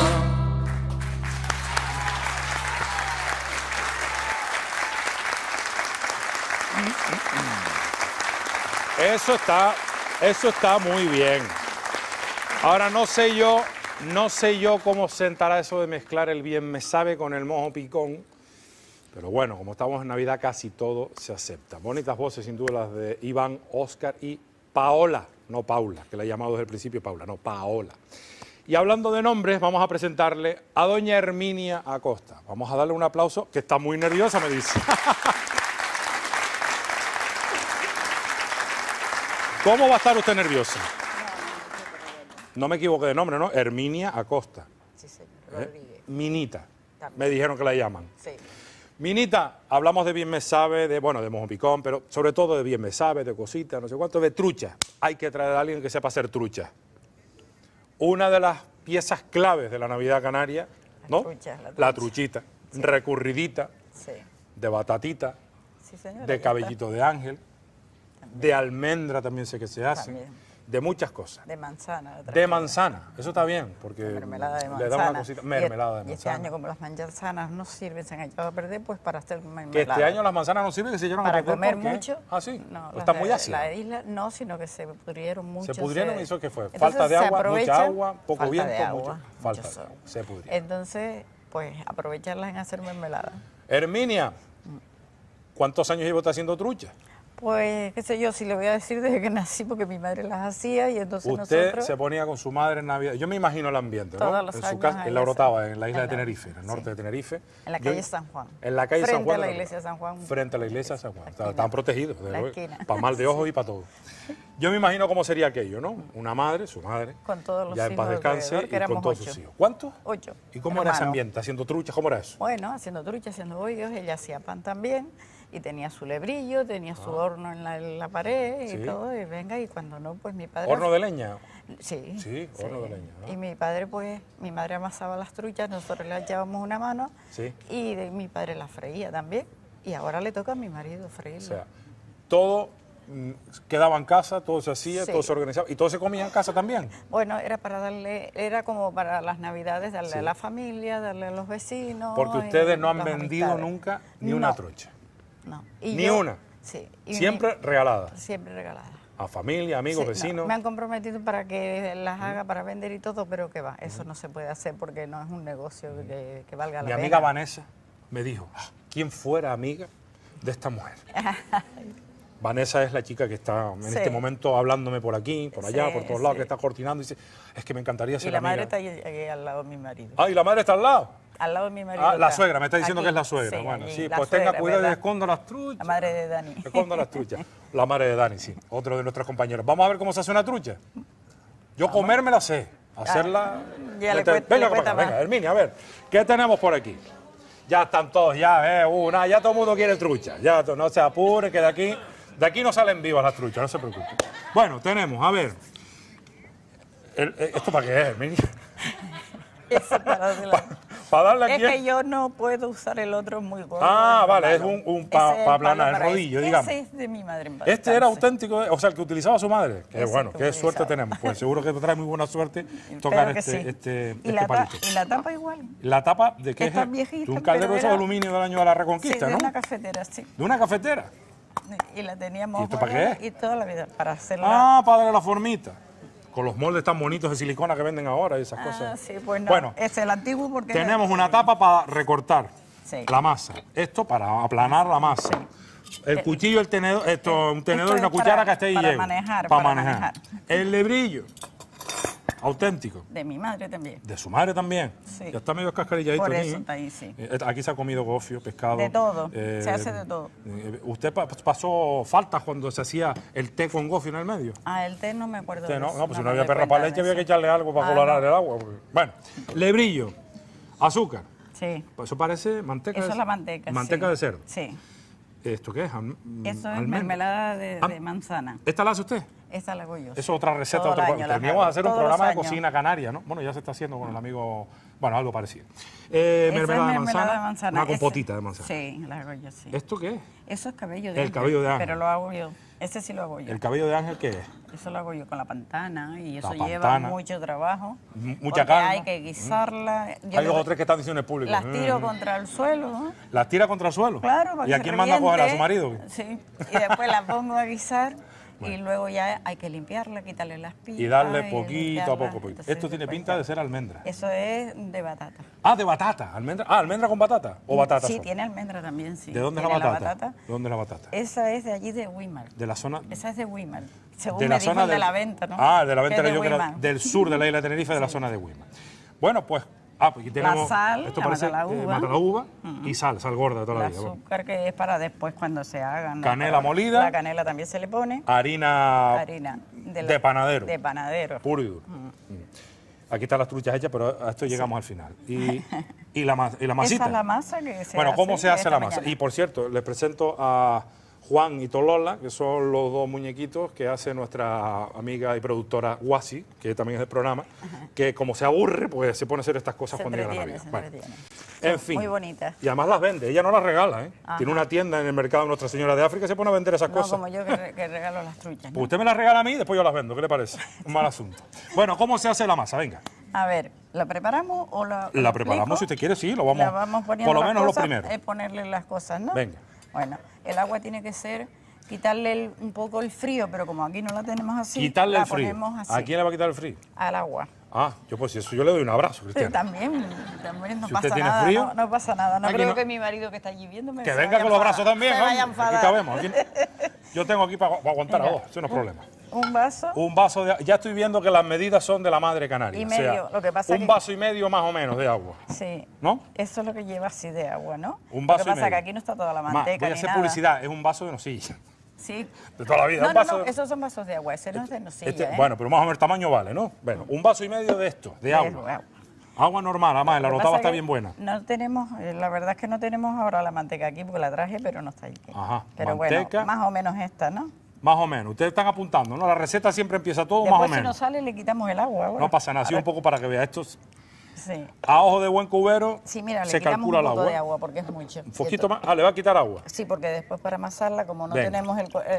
Eso está muy bien. Ahora no sé yo cómo sentará eso de mezclar el bien me sabe con el mojo picón, pero bueno, como estamos en Navidad casi todo se acepta. Bonitas voces sin duda las de Iván, Óscar y Paola, no Paula, que la he llamado desde el principio Paula, no, Paola. Y hablando de nombres, vamos a presentarle a doña Herminia Acosta. Vamos a darle un aplauso, que está muy nerviosa, me dice. ¿Cómo va a estar usted nerviosa? No me equivoqué de nombre, ¿no? Herminia Acosta. Sí, señor. Rodríguez. Minita. También. Me dijeron que la llaman. Sí. Minita, hablamos de bien me sabe, de mojo picón, pero sobre todo de bien me sabe, de cositas, no sé cuánto, de trucha. Hay que traer a alguien que sepa hacer trucha. Una de las piezas claves de la Navidad canaria, ¿no? La truchita, sí. Recurridita, sí. De batatita, sí, señora, de cabellito de ángel, también. De almendra también sé que se hace, también. De muchas cosas. De manzana. De manzana, eso está bien, porque mermelada de le da una cosita, mermelada de manzana. Y este año como las manzanas no sirven, se han echado a perder, pues para hacer mermelada. Que este año las manzanas no sirven, que se echaron a perder. Para comer mucho. Ah, sí, no, está muy ácida. La isla no, sino que se pudrieron mucho. ¿Se pudrieron? ¿Eso qué fue? Entonces, Falta de agua, mucha agua, poco viento, mucha falta de agua. Se pudrieron. Entonces, pues aprovecharlas en hacer mermelada. Herminia, ¿cuántos años llevo haciendo trucha? Pues, qué sé yo, si le voy a decir desde que nací, porque mi madre las hacía y entonces Usted nosotros... se ponía con su madre en Navidad. Yo me imagino el ambiente, ¿no? Todos los en su años casa, en La Orotava, en la isla de Tenerife, en el norte de Tenerife. En la calle San Juan. En la calle San Juan. Frente a la iglesia de San Juan. Frente a la iglesia de San Juan. Están protegidos, para mal de Sí. ojos y para todo. Yo me imagino cómo sería aquello, ¿no? Una madre, su madre, con todos los ya en paz descanse, alrededor, que y con todos 8. sus hijos. ¿Cuántos? 8. ¿Y cómo era ese ambiente? ¿Haciendo truchas? ¿Cómo era eso? Bueno, haciendo truchas, haciendo bollos, ella hacía pan también, y tenía su lebrillo, tenía su horno en la pared y todo, y venga, y cuando no, pues mi padre... ¿Horno de leña? Sí. Sí, horno de leña, ¿no? Y mi padre, pues, mi madre amasaba las truchas, nosotros le echábamos una mano, y mi padre las freía también, y ahora le toca a mi marido freírlas. O sea, todo quedaba en casa, todo se hacía, todo se organizaba, y todo se comía en casa también. Bueno, era para darle, era como para las Navidades, darle a la familia, darle a los vecinos. Porque ustedes no han vendido nunca ni una trucha. No. Ni una. Sí. Siempre regalada. Siempre regalada. A familia, amigos, vecinos. No, me han comprometido para que las haga para vender y todo, pero que va, eso no se puede hacer porque no es un negocio que valga la pena. Mi amiga Vanessa me dijo, ¿quién fuera amiga de esta mujer? Vanessa es la chica que está en este momento hablándome por aquí, por allá, por todos lados, que está coordinando. Y dice, es que me encantaría ser amiga. Y la madre está ahí al lado de mi marido. Ah, ¿y la madre está al lado? Al lado de mi marido. Ah, la suegra, me está diciendo que es la suegra. Bueno, sí, pues tenga cuidado y esconda las truchas. La madre de Dani. Esconda las truchas. La madre de Dani, sí, otro de nuestros compañeros. Vamos a ver cómo se hace una trucha. Yo comerme la sé, hacerla... Venga, Herminia, a ver, ¿qué tenemos por aquí? Ya están todos, ya todo el mundo quiere trucha. Ya, no se apure, que de aquí no salen vivas las truchas, no se preocupe. Bueno, tenemos, a ver. ¿Esto para qué es, Herminia? Eso para darle aquí. Es que yo no puedo usar el otro muy gordo. Ah, vale, es un para aplanar el rodillo, digamos. Ese es de mi madre. Este era auténtico, o sea, el que utilizaba su madre. Qué bueno, qué suerte tenemos. Pues seguro que trae muy buena suerte tocar este palito. Y la tapa igual. ¿La tapa de qué es? Viejita, de un caldero de aluminio del año de la Reconquista, ¿no? De una cafetera, sí. ¿De una cafetera? Y la teníamos. ¿Y esto para qué es? Y toda la vida, para hacerla. Ah, para darle la formita. Con los moldes tan bonitos de silicona que venden ahora y esas cosas. Sí, pues no. Bueno, es el antiguo porque... Tenemos una tapa para recortar Sí. La masa. Esto para aplanar la masa. Sí. El cuchillo, el tenedor, un tenedor y Esto una es cuchara que esté ahí para llego. manejar, Para para manejar. manejar. El lebrillo. Auténtico. De mi madre también. De su madre también. Sí. Ya está medio cascarilladito. Por aquí, eso está ahí, sí. Aquí se ha comido gofio, pescado. De todo, se hace de todo. ¿Usted pasó faltas cuando se hacía el té con gofio en el medio? Ah, el té no me acuerdo Té, de no, eso. no, pues si no me había doy perra cuenta para de leche había eso. que echarle algo para colorar el agua. Bueno, lebrillo, azúcar. Sí. Pues eso parece manteca. Eso es la manteca, Manteca sí. de cerdo. Sí. ¿Esto qué es? Eso es mermelada de manzana. ¿Esta la hace usted? Esta la hago yo. Eso es otra receta. Todo el año la Teníamos que hago, hacer un todos los programa de años. cocina canaria, ¿no? Bueno, ya se está haciendo con el amigo, bueno, algo parecido. Esa es Mermelada de mermelada manzana, de una Esa- compotita de manzana. Sí, la hago yo, sí. ¿Esto qué es? Eso es cabello de El ángel. cabello de ángel. Pero lo hago yo. Ese sí lo hago yo. ¿El cabello de ángel qué es? Eso lo hago yo con la pantana y eso La lleva pantana. mucho trabajo. Mucha porque calma. hay que guisarla. Yo Hay le- dos o tres que están diciendo en público. Las tiro contra el suelo, ¿no? ¿Las tira contra el suelo? Claro, para ¿Y a que quién manda a coger? ¿A su reviente. marido? Sí. Y después la pongo a guisar y luego ya hay que limpiarla, quitarle las pipas. Y darle poquito a limpiarla. poco. Poquito. Entonces, Esto tiene después pinta ya. de ser almendra. Eso es de batata. Ah, de batata. ¿Almendra? Ah, ¿almendra con batata? ¿O batata Sí, sola? tiene almendra también, sí. ¿De dónde es la Tiene batata? ¿De dónde es la batata? Esa es de allí de Weimar. De la zona... Esa es de Weimar. Según de me la dijo zona el de la venta, ¿no? Ah, de la venta Que es era yo que era Weimar. del sur de la isla de Tenerife, de la zona de Weimar. Bueno, pues... Ah, pues aquí tenemos... sal, esto la parece matalaúva. matalaúva y sal gorda de toda la El vida. Bueno. azúcar que es para después cuando se hagan. ¿no? Canela Para- molida. La canela también se le pone. Harina de panadero. De panadero. Puro y duro. Aquí están las truchas hechas, pero a esto llegamos al final. Y la masita. Esa es la masa que se Bueno, hace. ¿cómo se hace esta la masa? mañana. Y por cierto, les presento a Juan y Tolola, que son los dos muñequitos que hace nuestra amiga y productora Wasi, que también es del programa, que como se aburre, pues se pone a hacer estas cosas Se cuando llega la entretiene, Navidad. se Bueno, entretiene. en fin. Muy bonitas. Y además las vende, ella no las regala, ¿eh? Ajá. Tiene una tienda en el mercado de Nuestra Señora de África y se pone a vender esas No, cosas. como yo que regalo las truchas. ¿no? Pues usted me las regala a mí y después yo las vendo, ¿qué le parece? Un mal asunto. Bueno, ¿cómo se hace la masa? Venga. A ver, ¿la preparamos o La explico? preparamos, si usted quiere, sí, lo vamos, La vamos poniendo por lo las menos lo cosas, primero. ponerle las cosas, ¿no? Venga. Bueno, el agua tiene que ser, quitarle un poco el frío, pero como aquí no la tenemos así, Quitarle la el frío. ponemos así, ¿A quién le va a quitar el frío? al agua. Ah, yo pues si eso yo le doy un abrazo, Sí, Cristiano. también no Si pasa usted tiene nada, frío, no pasa nada. No aquí creo no- que mi marido que está allí viéndome Que se venga vaya con los a brazos enfadar, también, se vaya a hombre. Aquí enfadar. cabemos. Yo tengo aquí para aguantar a Mira, dos, eso no es problema. Un vaso Un vaso de... Ya estoy viendo que las medidas son de la madre canaria. y o sea, medio. Lo que pasa un que vaso y medio más o menos de agua. sí, ¿No? eso es lo que lleva así de agua, ¿no? Un vaso Lo que y pasa es que medio. aquí no está toda la Más, manteca voy a ni hacer nada. publicidad, es un vaso de nocilla. Sí. De toda la vida, No, un no, vaso no, de- esos son vasos de agua, ese no es de nocilla, ¿eh? Bueno, pero más o menos el tamaño vale, ¿no? Bueno, un vaso y medio de esto, de agua. Agua normal, además, la Lo que rotaba pasa está que bien buena. No tenemos, la verdad es que no tenemos ahora la manteca aquí porque la traje, pero no está aquí. Ajá, Pero manteca. bueno, más o menos esta, ¿no? Más o menos. Ustedes están apuntando, ¿no? La receta siempre empieza todo Después más o si menos. no sale le quitamos el agua ahora. No pasa nada, así Ahora- un poco para que vea. Esto es- Sí. a ojo de buen cubero Sí, mira, le se quitamos calcula un el poco agua. de agua porque es mucho. Un poquito más. Ah, le va a quitar agua. Sí, porque después para amasarla, como no Venga. tenemos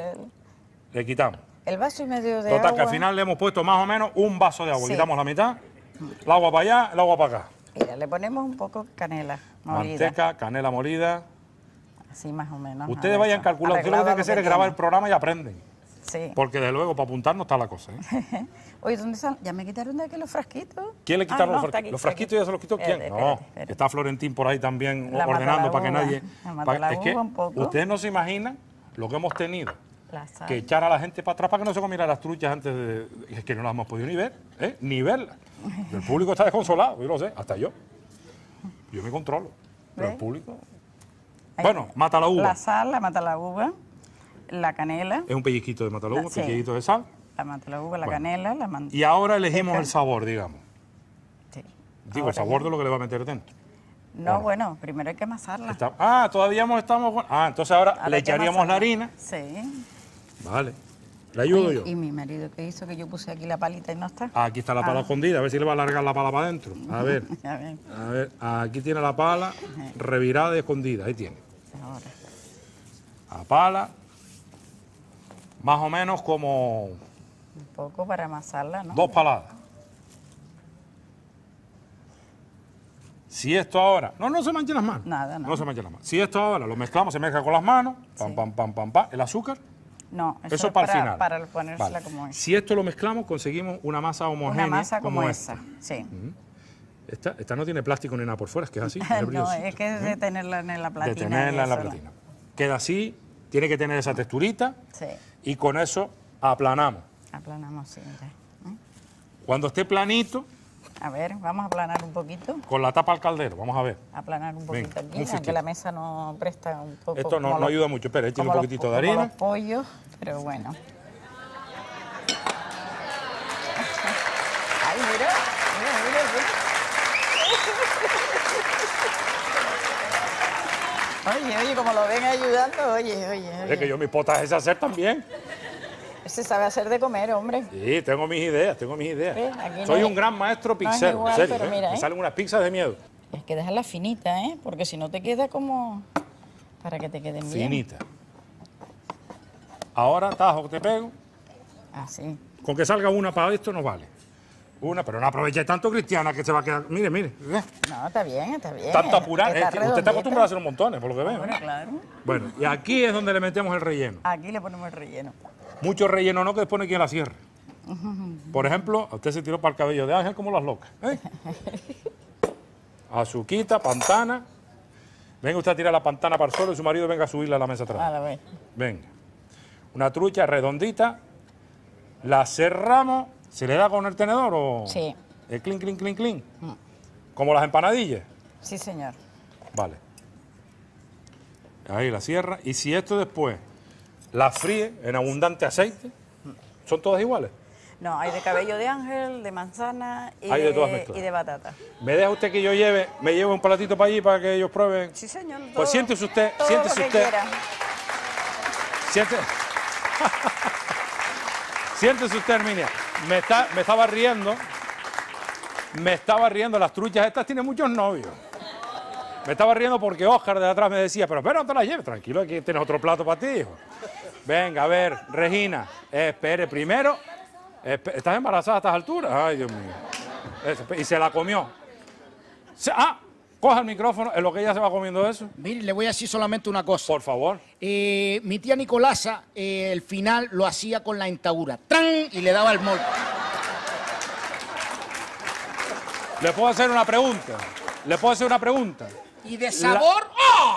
Le quitamos. el vaso y medio de Total, agua. que al final le hemos puesto más o menos un vaso de agua. Sí. Quitamos la mitad, el agua para allá, el agua para acá. Mira, le ponemos un poco canela molida. Manteca, canela molida. Así más o menos. Ustedes a vayan eso. calculando. Ustedes lo que tienen que hacer es grabar el programa y aprenden. Sí. Porque desde luego para apuntar no está la cosa. ¿eh? Oye, ¿dónde están? ¿Ya me quitaron de aquí los frasquitos? ¿Quién le quitaron no, los está frasquitos? aquí, ¿Los está aquí. frasquitos ya se los quitó quién? Espérate, No, espérate. está Florentín por ahí también La ordenando para que matalaúva, nadie... la es matalaúva que un poco. ustedes no se imaginan lo que hemos tenido La sal. que echar a la gente para atrás para que no se comiera las truchas antes de... Es que no las hemos podido ni ver, ¿eh? Ni verlas. El público está desconsolado, yo lo sé, hasta yo. Yo me controlo, pero el ¿Ves? público... Ahí. Bueno, mata la uva. La sal, la mata la uva, la canela, Es un pellizquito de mata la uva, Sí. pellizquito de sal. la mata la uva, la Bueno. canela, la manteca. Y ahora elegimos el sabor, digamos. Sí. Digo, el sabor de lo que le va a meter dentro. No, bueno, primero hay que amasarla. Todavía estamos... entonces ahora Ahora le hay que echaríamos la amasarla. harina. Sí. Vale. ¿Le ayudo yo? Y mi marido que hizo que yo puse aquí la palita y no está. Aquí está la pala escondida, a ver si le va a alargar la pala para adentro. A ver, A ver, a ver, aquí tiene la pala revirada y escondida, ahí tiene. ahora. La pala, más o menos como Un poco para amasarla, ¿no? 2 paladas. Si esto ahora, no se manchen las manos. Nada, No se manchen las manos. Si esto ahora lo mezclamos, se mezcla con las manos, pam, Sí. pam, pam, pam, pam, el azúcar, No, eso es para el final. Para ponérsela Vale. como es. Si esto lo mezclamos, conseguimos una masa homogénea Una masa como esta. esa, sí. Esta no tiene plástico ni nada por fuera, es que es así. No, es que es de tenerla en la platina. De tenerla en la platina. Queda así, tiene que tener esa texturita. Sí. Y con eso aplanamos. Aplanamos, sí. Cuando esté planito... A ver, vamos a aplanar un poquito. Con la tapa al caldero, vamos a ver. Aplanar un poquito Venga, aquí, aunque la mesa no presta un poco. Esto no ayuda mucho. Espera, échale un poquitito de harina. Como los pollos, pero bueno. Ay, mira. Oye, como lo ven ayudando, oye. Es que yo mis potas sé hacer también. Se sabe hacer de comer, hombre. Sí, tengo mis ideas. Aquí Soy un gran maestro pizzero, igual, en serio. pero mira, Me salen unas pizzas de miedo. Es que dejarla finita, porque si no te queda como... Para que te queden bien. Finita. Ahora, tajo, te pego. Así. Con que salga una para esto no vale. Una, pero no aproveche tanto, Cristiana, que se va a quedar... Mire. No, está bien. Tanto apurar. Usted está acostumbrado a hacer un montón, por lo que veo. Bueno, claro. Bueno, y aquí es donde le metemos el relleno. Aquí le ponemos el relleno. Mucho relleno no, que después no hay quien la cierre. Por ejemplo, a usted se tiró para el cabello de Ángel como las locas. Azuquita, pantana. Venga usted a tirar la pantana para el suelo y su marido venga a subirla a la mesa atrás. A la vez. Venga. Una trucha redondita. La cerramos. ¿Se le da con el tenedor o...? Sí. El clink? ¿Como las empanadillas? Sí, señor. Vale. Ahí la cierra. Y si esto después la fríe en abundante aceite, ¿son todas iguales? No, hay de cabello de ángel, de manzana y, hay de todas mezcladas. Y de batata. ¿Me deja usted que yo me lleve un platito para allí para que ellos prueben? Sí, señor. Pues siéntese usted, todo siéntese lo que usted. quiera. Siéntese usted, Herminia. Me estaba riendo las truchas estas tienen muchos novios. Me estaba riendo porque Óscar de atrás me decía, pero espera, no te las lleves, tranquilo, aquí tienes otro plato para ti, hijo. Venga, a ver, Regina, espere primero. ¿Estás embarazada a estas alturas? Ay, Dios mío. Y se la comió. Coja el micrófono, en lo que ella se va comiendo eso. Mire, le voy a decir solamente una cosa. Por favor. Mi tía Nicolasa, el final lo hacía con la dentadura. ¡Tran! Y le daba el molde. ¿Le puedo hacer una pregunta? ¿Y de sabor?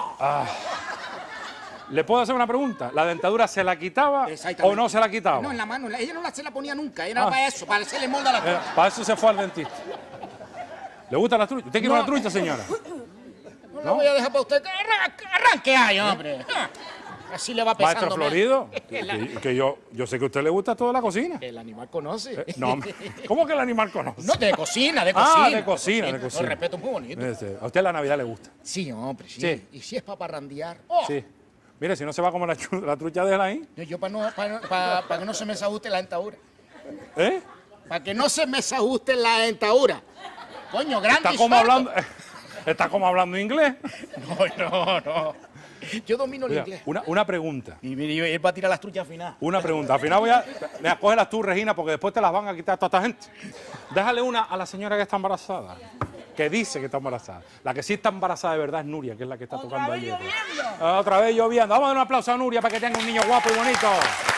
¿Le puedo hacer una pregunta? ¿La dentadura se la quitaba o no se la quitaba? No, en la mano. Ella no se la ponía nunca. Era para eso, para hacerle molde a la trucha. Para eso se fue al dentista. ¿Le gusta la trucha? ¿Usted quiere una trucha, señora? No la voy a dejar para usted. Arranque ahí, hombre. Así le va pesando. Maestro Florido, que yo sé que a usted le gusta toda la cocina. El animal conoce. No, ¿cómo que el animal conoce? No, de cocina. De cocina. Lo respeto muy bonito. ¿A usted la Navidad le gusta? Sí, hombre, sí. Sí. Y si es para parrandear. Sí. Mire, si no se va a comer la trucha, déjala ahí. Yo para que no se me desajuste la dentadura. ¿Eh? Para que no se me desajuste la dentadura. Coño, grande. Está como hablando inglés. No. Yo domino el inglés. Una pregunta. Y él va a tirar las truchas al final. Una pregunta. Al final cógelas tú, Regina, porque después te las van a quitar toda esta gente. Déjale una a la señora que está embarazada. Que dice que está embarazada. La que sí está embarazada de verdad es Nuria, que es la que está tocando ahí. Otra vez lloviendo. Vamos a dar un aplauso a Nuria para que tenga un niño guapo y bonito.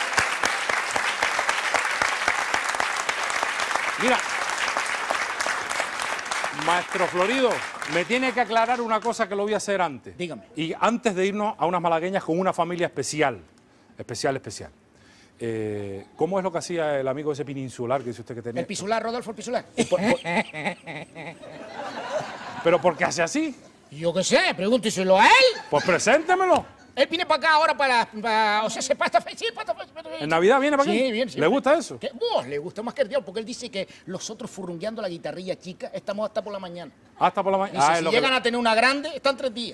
Mira. Maestro Florido, me tiene que aclarar una cosa que lo voy a hacer antes. Dígame. Y antes de irnos a unas malagueñas con una familia especial. Especial. ¿Cómo es lo que hacía el amigo ese peninsular que dice usted que tenía? El Pisular, Rodolfo el Pisular. ¿Pero por qué hace así? Yo qué sé, pregúnteselo a él. Pues preséntemelo. Él viene para acá ahora para o sea, se pasta fecha. ¿En Navidad viene para aquí? Sí, viene. ¿Le gusta eso? Le gusta más que el diablo, porque él dice que los otros furrungueando la guitarrilla chica estamos hasta por la mañana. Hasta por la mañana. Dice, si llegan a tener una grande, están 3 días.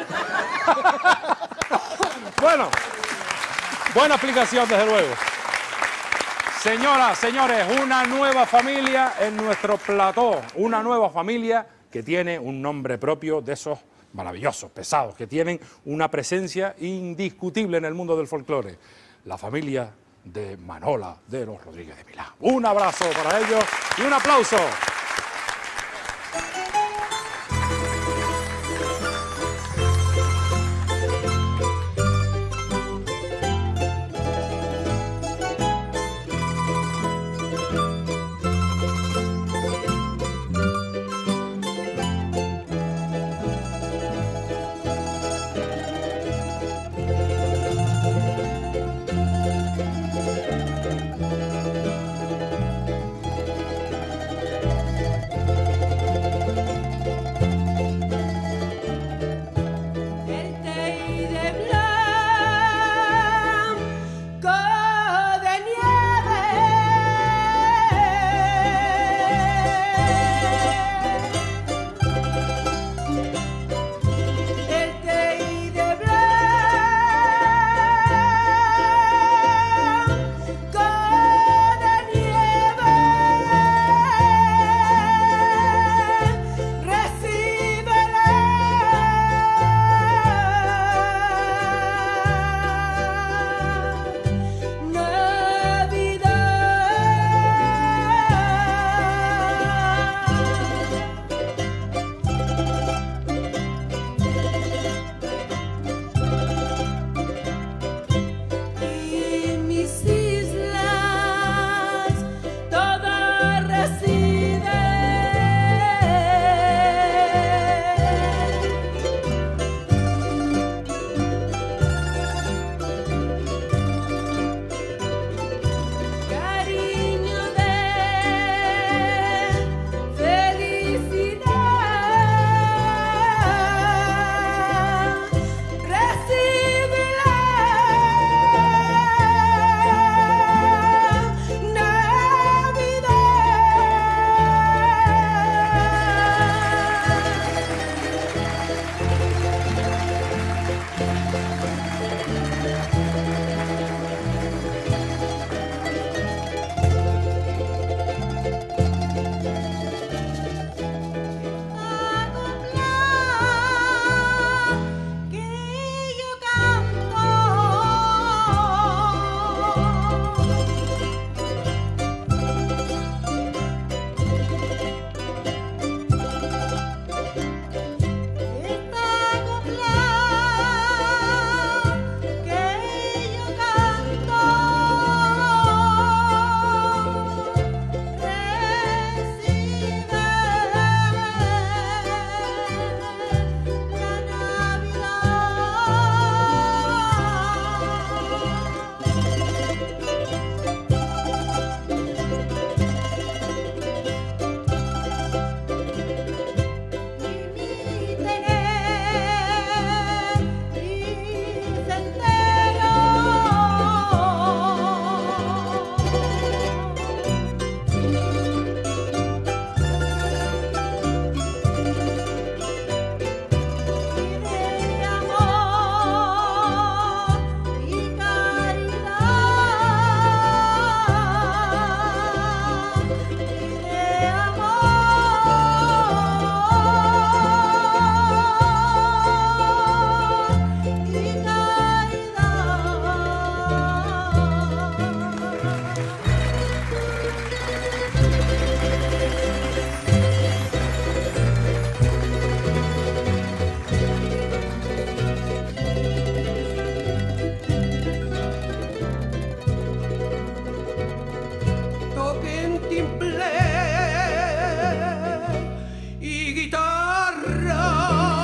Bueno, buena explicación, desde luego. Señoras, señores, una nueva familia en nuestro plató. Una nueva familia que tiene un nombre propio de esos maravillosos, pesados, que tienen una presencia indiscutible en el mundo del folclore. La familia de Manola de los Rodríguez de Milá. Un abrazo para ellos y un aplauso. timple y guitarra.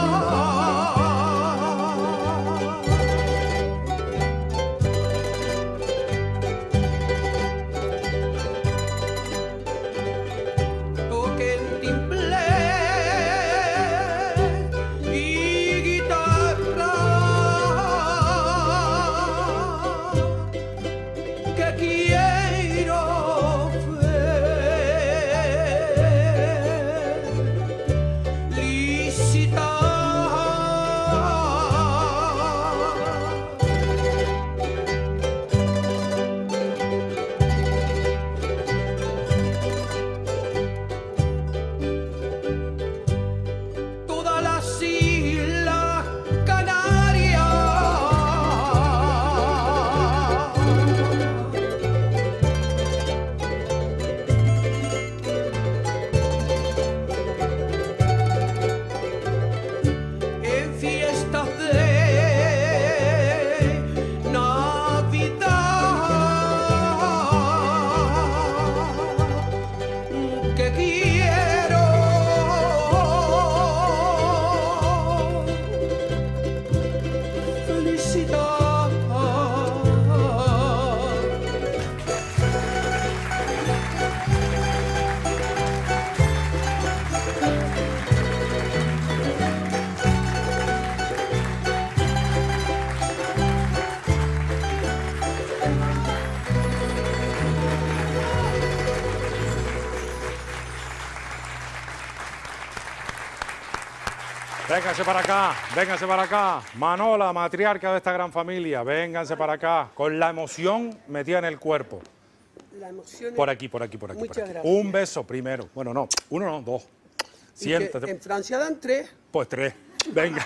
Vénganse para acá. Manola, matriarca de esta gran familia, vénganse para acá, con la emoción metida en el cuerpo. La emoción por aquí. Muchas gracias. Un beso primero. Bueno, no, uno no, dos. Siéntate. En Francia dan 3. Pues 3. Venga.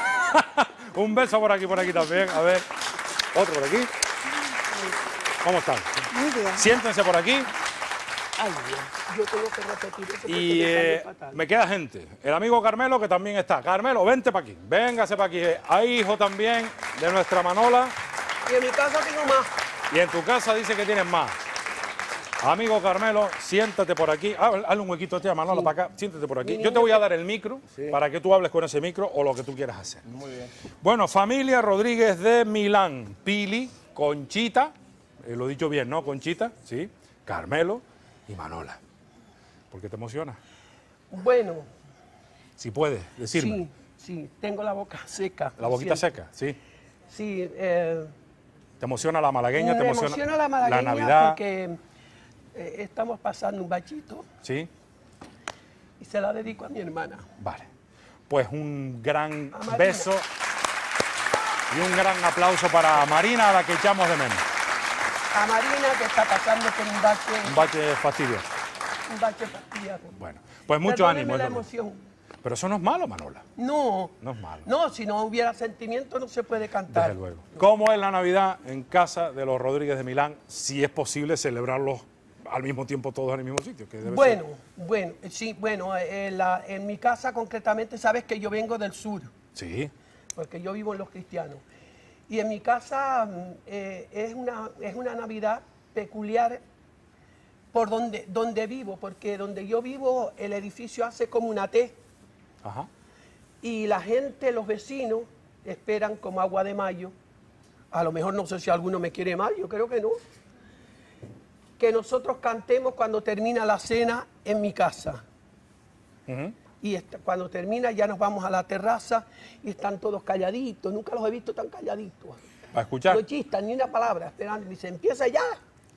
Un beso por aquí también. A ver. Otro por aquí. ¿Cómo están? Muy bien. Siéntense por aquí. Ay, Dios, yo tengo que repetir eso. Y me queda gente. El amigo Carmelo, que también está. Carmelo, vente para aquí. Véngase para aquí. Hay hijo también de nuestra Manola. Y en mi casa tengo más. Y en tu casa dice que tienes más. Amigo Carmelo, siéntate por aquí. Hazle un huequito a ti, Manola, para acá. Siéntate por aquí. Yo te voy a dar el micro para que tú hables con ese micro o lo que tú quieras hacer. Muy bien. Bueno, familia Rodríguez de Milán. Pili, Conchita, lo he dicho bien, ¿no? Conchita, sí. Carmelo y Manola. ¿Por qué te emociona? Bueno. Si puedes, decirme. Sí, tengo la boca seca. La boquita seca, sí. Sí. ¿Te emociona la malagueña? Me emociona la malagueña la Navidad. Porque estamos pasando un bachito. Sí. Y se la dedico a mi hermana. Vale. Pues un gran beso y un gran aplauso para Marina, a la que echamos de menos. A Marina, que está pasando por un bache. Un bache fastidioso. Un bache fastidioso. Bueno, pues mucho ánimo. La emoción. Pero eso no es malo, Manola. No. No es malo. No, si no hubiera sentimiento no se puede cantar. Desde luego. ¿Cómo es la Navidad en casa de los Rodríguez de Milán? Si es posible celebrarlos al mismo tiempo todos en el mismo sitio. Que debe ser. En mi casa concretamente sabes que yo vengo del sur. Sí. Porque yo vivo en Los Cristianos. Y en mi casa es una Navidad peculiar por donde vivo, porque donde yo vivo el edificio hace como una T. Ajá. Y la gente, los vecinos, esperan como agua de mayo. A lo mejor no sé si alguno me quiere mal, yo creo que no. Que nosotros cantemos cuando termina la cena en mi casa. Y cuando termina ya nos vamos a la terraza y están todos calladitos. Nunca los he visto tan calladitos. ¿Para escuchar? No chistan ni una palabra, esperando. Dice, empieza ya.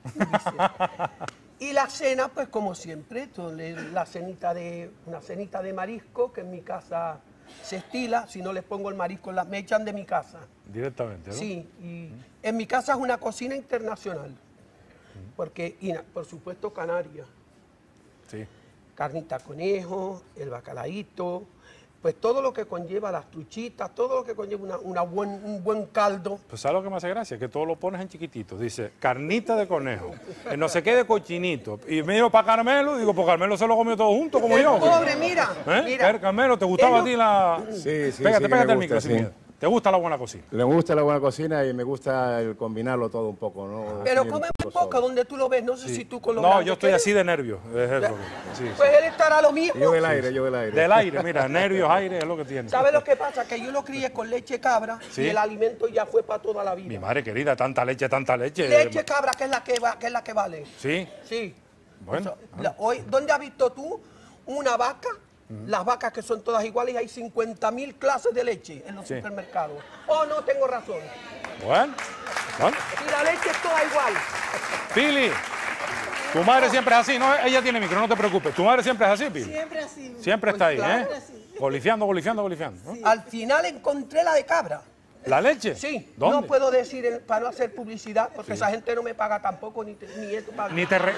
Y la cena, pues como siempre, una cenita de marisco, que en mi casa se estila. Si no les pongo el marisco, me echan de mi casa. Directamente, ¿no? Sí, y en mi casa es una cocina internacional. Porque, por supuesto, canaria. Sí. Carnita conejo, el bacalaíto, pues todo lo que conlleva las truchitas, todo lo que conlleva un buen caldo. Pues ¿sabes lo que me hace gracia? Que todo lo pones en chiquitito. Dice, carnita de conejo, no sé qué de cochinito. Y me digo para Carmelo, digo, pues Carmelo se lo comió todo junto, como yo. Pobre, mira. Carmelo, ¿te gustaba a ti la...? Sí, Pégate el micro, sin miedo. ¿Te gusta la buena cocina? Me gusta la buena cocina y me gusta el combinarlo todo un poco, ¿no? Pero Así come un un poco poco donde tú lo ves, no sé si tú con lo No, grande yo que estoy eres. así de nervios. Es eso. Sí, Pues él estará lo mismo. Yo el aire, yo el aire. Del aire, mira, nervios, aire es lo que tiene. ¿Sabes lo que pasa? Que yo lo crié con leche cabra Sí. y el alimento ya fue para toda la vida. Mi madre querida, tanta leche, tanta leche. Leche cabra, que es la que vale. Sí, Sí. bueno. Hoy, ¿dónde has visto tú una vaca? Las vacas que son todas iguales y hay 50.000 clases de leche en los Sí. supermercados. Oh, no tengo razón. Bueno, bueno. Y la leche es toda igual. Pili, tu madre siempre es así, ¿no? Ella tiene micro, no te preocupes. ¿Tu madre siempre es así, Pili? Siempre así. Siempre está ahí, claro. ¿eh? Golifiando, golifiando, golifiando. ¿no? Al final encontré la de cabra. ¿La leche? Sí. ¿Dónde? No puedo decir para no hacer publicidad porque esa gente no me paga tampoco ni esto paga.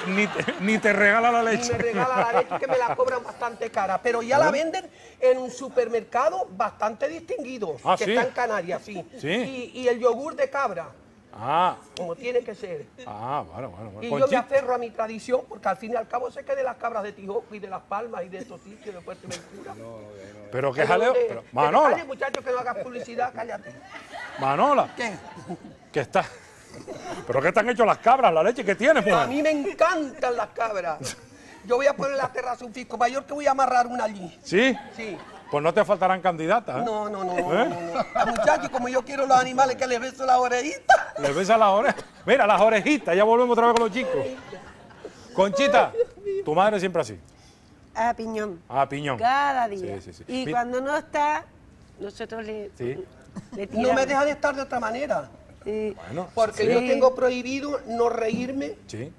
Ni te regala la leche. Ni me regala la leche que me la cobran bastante cara. Pero ya la venden en un supermercado bastante distinguido. Ah, que ¿sí? está en Canarias, sí. Sí. Y el yogur de cabra, Ah, como tiene que ser. bueno. Y yo me aferro a mi tradición porque al fin y al cabo sé que de las cabras de Tijoco y de Las Palmas y de estos sitios de Fuerteventura. pero qué jaleo. Pero, Manola. Manola, Calle, muchacho, que no hagas publicidad, cállate. Manola, ¿Qué? ¿qué está? ¿Pero qué están hechos las cabras, la leche que tienes, A mujer? mí me encantan las cabras. Yo voy a poner en la terraza un fisco mayor que voy a amarrar una allí. ¿Sí? Sí. Pues no te faltarán candidatas, ¿eh? No. ¿Eh? Muchachos, como yo quiero los animales que les beso las orejitas. Le besa las orejas. Mira, las orejitas, ya volvemos otra vez con los chicos. Conchita, tu madre siempre así. A piñón. Ah, piñón. Cada día. Sí. Y cuando no está, nosotros le tiramos. No me deja de estar de otra manera. Bueno, Porque sí. yo tengo prohibido no reírme. Sí.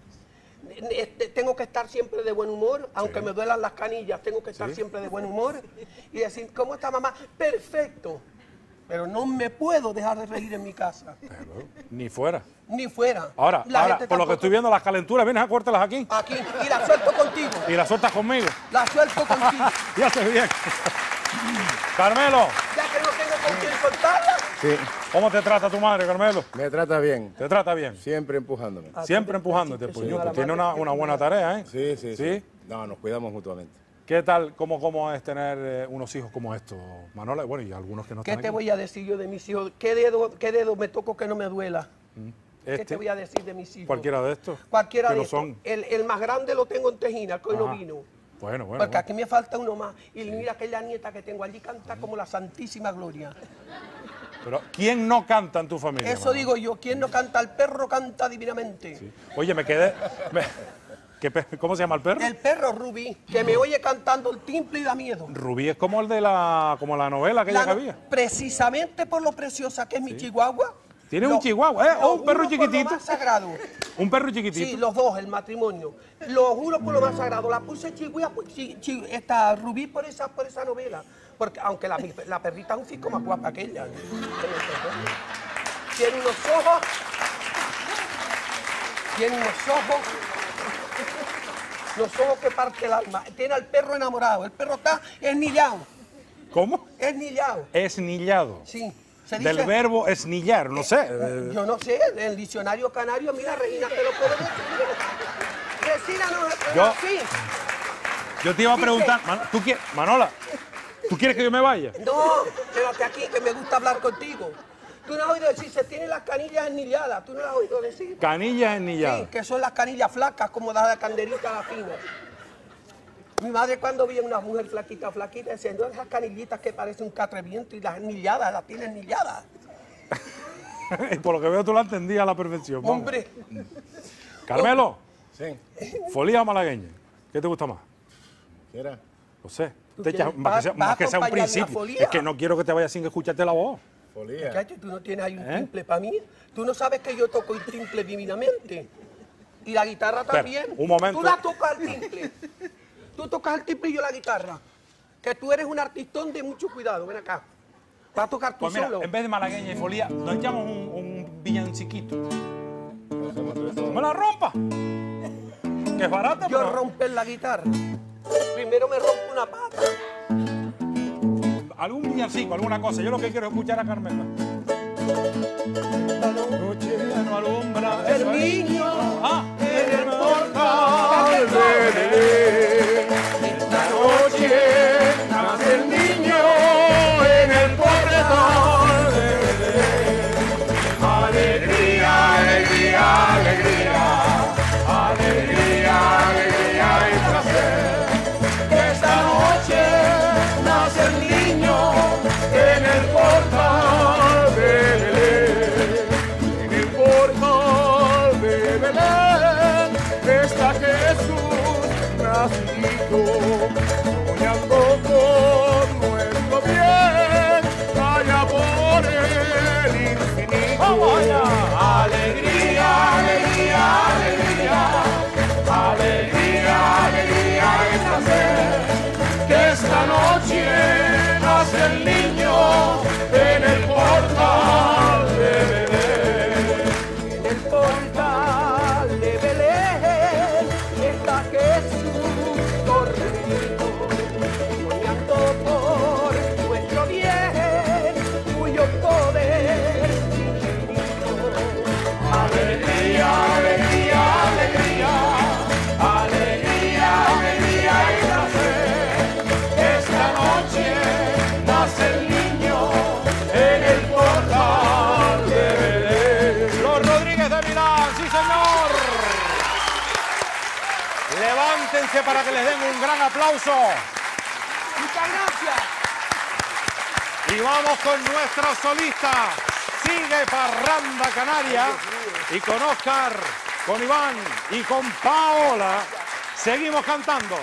Tengo que estar siempre de buen humor, aunque me duelan las canillas, tengo que estar siempre de buen humor y decir, ¿cómo está mamá? Perfecto. Pero no me puedo dejar de reír en mi casa. Ni fuera. Ni fuera. Ahora, La gente por lo que tampoco- estoy viendo, las calenturas, vienes a cortarlas aquí. Aquí, y la suelto contigo. Y las sueltas conmigo. La suelto contigo. Ya se bien. Carmelo, Ya que no tengo con quién soltarla. Sí. ¿cómo te trata tu madre, Carmelo? Me trata bien. ¿Te trata bien? Siempre empujándome. Siempre empujándote. Pues, pues tiene una buena tarea, ¿eh? Sí. No, nos cuidamos mutuamente. ¿Qué tal? ¿Cómo es tener unos hijos como estos, Manola? Bueno, y algunos que no ¿Qué están te aquí. voy a decir yo de mis hijos? ¿Qué dedo me toco que no me duela? ¿Qué te voy a decir de mis hijos? ¿Cualquiera de estos? Cualquiera que de lo estos. son. El más grande lo tengo en Tejina, que hoy no Ajá. vino. Bueno. Porque aquí me falta uno más. Y mira aquella nieta que tengo allí canta como la Santísima Gloria. Pero, ¿quién no canta en tu familia? Eso Manolo? digo yo, ¿quién no canta? El perro canta divinamente. Oye, me quedé... ¿Cómo se llama el perro? El perro Rubí, que me oye cantando el timple y da miedo. Rubí es como el de la novela aquella que había. Precisamente por lo preciosa que es mi chihuahua. Tiene un chihuahua, ¿eh? Lo Un perro juro por chiquitito. lo más sagrado. Un perro chiquitito. Sí, los dos, el matrimonio. Lo juro por lo más sagrado. La puse chihuahua, esta Rubí por esa novela. Porque aunque la perrita es un fico más guapa que ella. Tiene unos ojos. Tiene unos ojos. Los ojos que parte el alma. Tiene al perro enamorado. El perro está esnillado. ¿Cómo? Esnillado. Esnillado. Sí. Se Del dice- verbo esnillar, no sé. Yo no sé, en el diccionario canario, mira, Regina, te lo puedo decir. Regina no es Yo- así. Yo te iba a Dice- preguntar, Manola, ¿tú quieres que yo me vaya? No, quédate aquí, que me gusta hablar contigo. Tú no has oído decir, se tienen las canillas ennilladas. Tú no las has oído decir. Canillas ennilladas. Sí, que son las canillas flacas, como las de canderita la fina. Mi madre cuando veía una mujer flaquita, decía, no, esas canillitas que parecen un catreviento y las ennilladas, las tiene ennilladas. Y por lo que veo tú la entendías a la perfección. vamos. Hombre, Carmelo, Sí. folía o malagueña, ¿qué te gusta más? ¿Quiera? No sé. ¿Tú Te echas- quieres- más que sea, vas más a que sea un acompañarme a principio. folía? Es que no quiero que te vayas sin escucharte la voz. Folía. muchacho, tú no tienes ahí un ¿Eh? timple para mí. Tú no sabes que yo toco el timple divinamente. Y la guitarra Espera, también. un momento. Tú la tocas el timple. Tú tocas el timple y yo la guitarra. Que tú eres un artistón de mucho cuidado. Ven acá. Vas a tocar tú Pues mira, solo. en vez de malagueña y folía, nos echamos un villanciquito. ¡No me la rompa! Que es barata, Yo pero... romper la guitarra. Primero me rompo una pata. Algún villancico, alguna cosa. Yo lo que quiero es escuchar a Carmela. La noche no alumbra El eso es. niño Ah, en el portal. nacido, soñando con nuestro bien, allá por el infinito. ¡Vamos allá! Alegría, alegría, alegría, alegría, alegría es nacer, que esta noche nace el niño en el portal de Belén. En el portal de Belén está Jesús dormido, soñando por nuestro bien, cuyo poder infinito. Alegría, alegría, alegría, alegría, alegría es nacer, esta noche nace el niño en el portal de Belén. Los Rodríguez de Milán, sí señor. Levántense para que les den un gran aplauso. Muchas gracias. Y vamos con nuestra solista. Sigue Parranda Canaria. Y con Oscar, con Iván y con Paola seguimos cantando.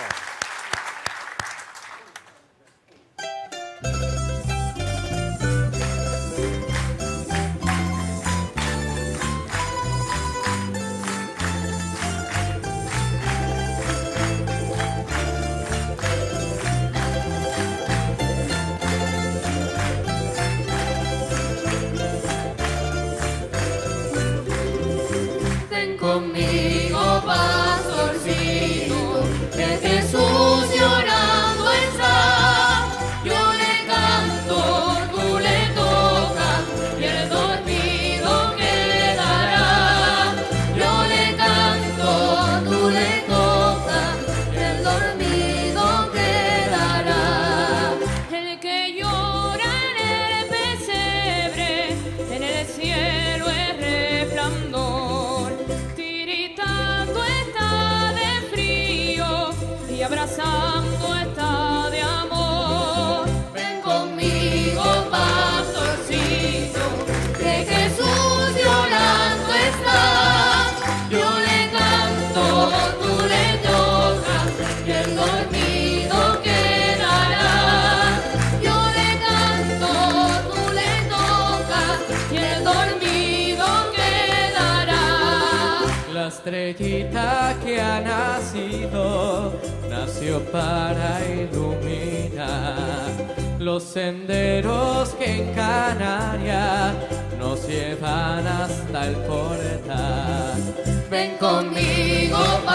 Ven conmigo, pastorcito, que Jesús llorando está. Yo le canto, tú le tocas, y el dormido quedará. Yo le canto, tú le tocas, y el dormido quedará. El que llora en el pesebre, en el cielo es resplandor. Tiritando está de frío y abrazando está de amor. Ven conmigo, pastorcito, que Jesús llorando está. Yo le canto, tú le tocas, y el dormido quedará. Yo le canto, tú le tocas, y el dormido quedará. La estrellita que ha nacido, nació para iluminar los senderos que en Canarias nos llevan hasta el portal. Ven conmigo,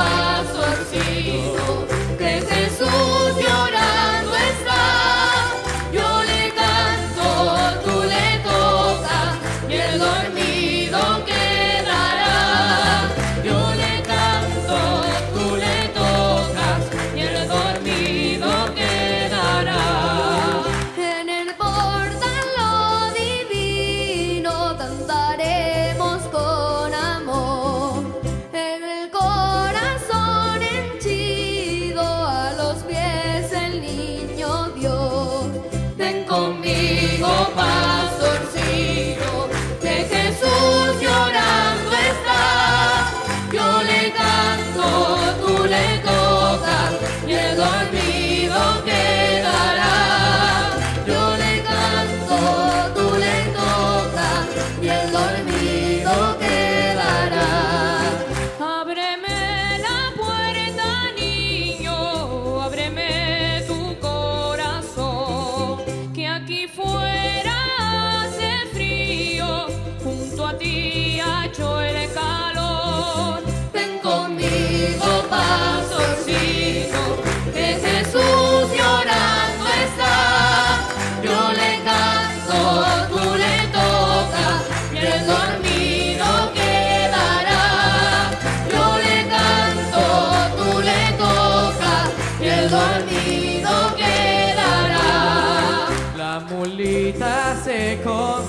pastorcito, que Jesús llorando está. Yo le canto, tú le tocas, y el dormido quedará. Yo le canto, tú le tocas, y el dormido quedará. En el portal lo divino cantaremos con amor. En el corazón henchido a los pies el niño Dios. Ven conmigo, pastorcito, que Jesús llorando está. Yo le canto, tú le tocas, y el dormido quedará. Yo le canto, tú le tocas, y el dormido quedará. Ábreme la puerta, niño, ábreme tu corazón, que aquí fuera hace frío, junto a ti ha hecho el calor. Ven conmigo, pastorcito, que Jesús llorando está. Yo le canto, tú le tocas, y el dormido quedará. Yo le canto, tú le tocas, y el dormido quedará. La mulita se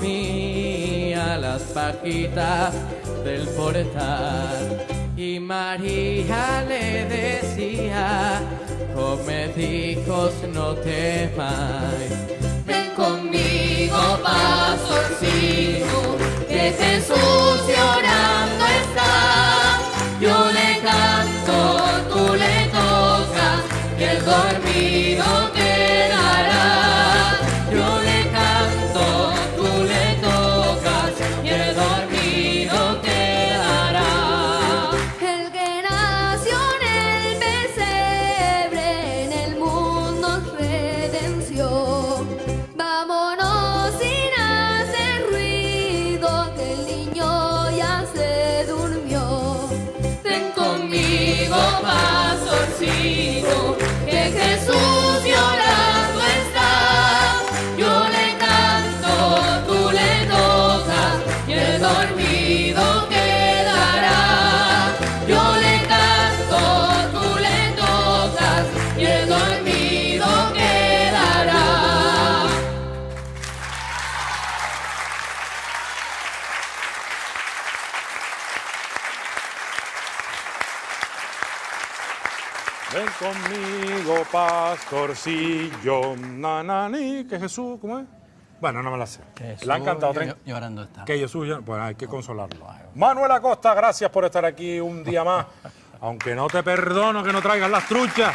comía las pajitas del portal y María le decía: comed hijos, no temáis. Ven conmigo, pastorcito, que Jesús llorando está. Yo le canto, tú le tocas, Ven conmigo, pastorcillo, nanani, que Jesús, ¿cómo es? Bueno, no me la sé. Jesús, ¿La han cantado 30? Llorando está. Que Jesús, bueno, hay que consolarlo. Manuel Acosta, gracias por estar aquí un día más. Aunque no te perdono que no traigas las truchas.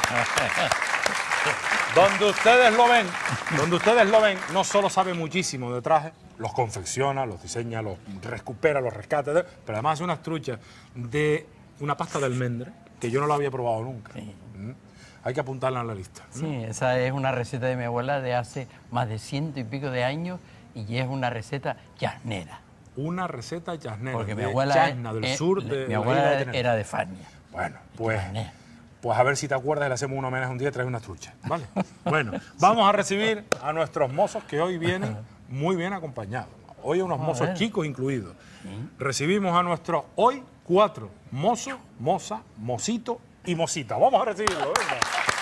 Donde ustedes lo ven, no solo sabe muchísimo de trajes, los confecciona, los diseña, los recupera, los rescata, pero además hace unas truchas de una pasta de almendra que yo no la había probado nunca. Sí. Hay que apuntarla en la lista. Sí, esa es una receta de mi abuela de hace más de 100 y pico de años y es una receta llasnera. Una receta llasnera. Porque mi abuela Chasna, del sur de mi abuela era de Fania. Bueno, pues a ver si te acuerdas y le hacemos un homenaje un día y traes una trucha, ¿vale? Bueno, vamos a recibir a nuestros mozos que hoy vienen muy bien acompañados. Hoy hay unos mozos chicos incluidos. Recibimos a nuestros hoy 4 mozos, moza, mocito y mocita. Vamos a recibirlo, venga.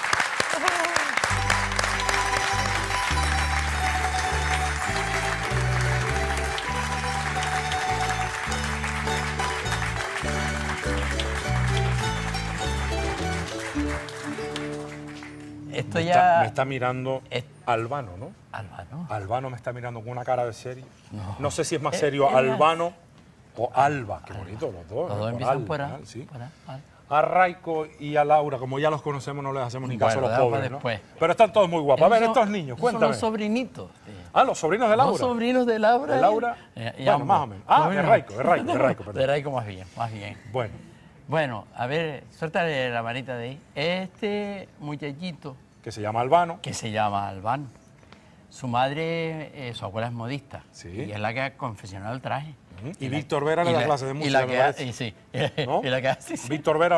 Esto ya... Me está mirando Albano, ¿no? Albano. Albano me está mirando con una cara de serio. No sé si es más serio Albano o Alba. Qué bonito los dos. Los dos empiezan por A. ¿sí? A Raico y a Laura, como ya los conocemos, no les hacemos ni caso a los pobres, ¿no? Pero están todos muy guapos. A ver, estos niños, cuéntame. Son los sobrinitos. Ah, los sobrinos de Laura. Los sobrinos de Laura. ¿De Laura? Bueno, más o menos. Ah, de Raico, perdón. De Raico más bien. Bueno, a ver, suéltale la manita de ahí. Este muchachito... Que se llama Albano. Su madre, su abuela es modista. Sí. Y es la que ha confeccionado el traje. Y Víctor Vera le da clase de música. ¿No? Víctor Vera...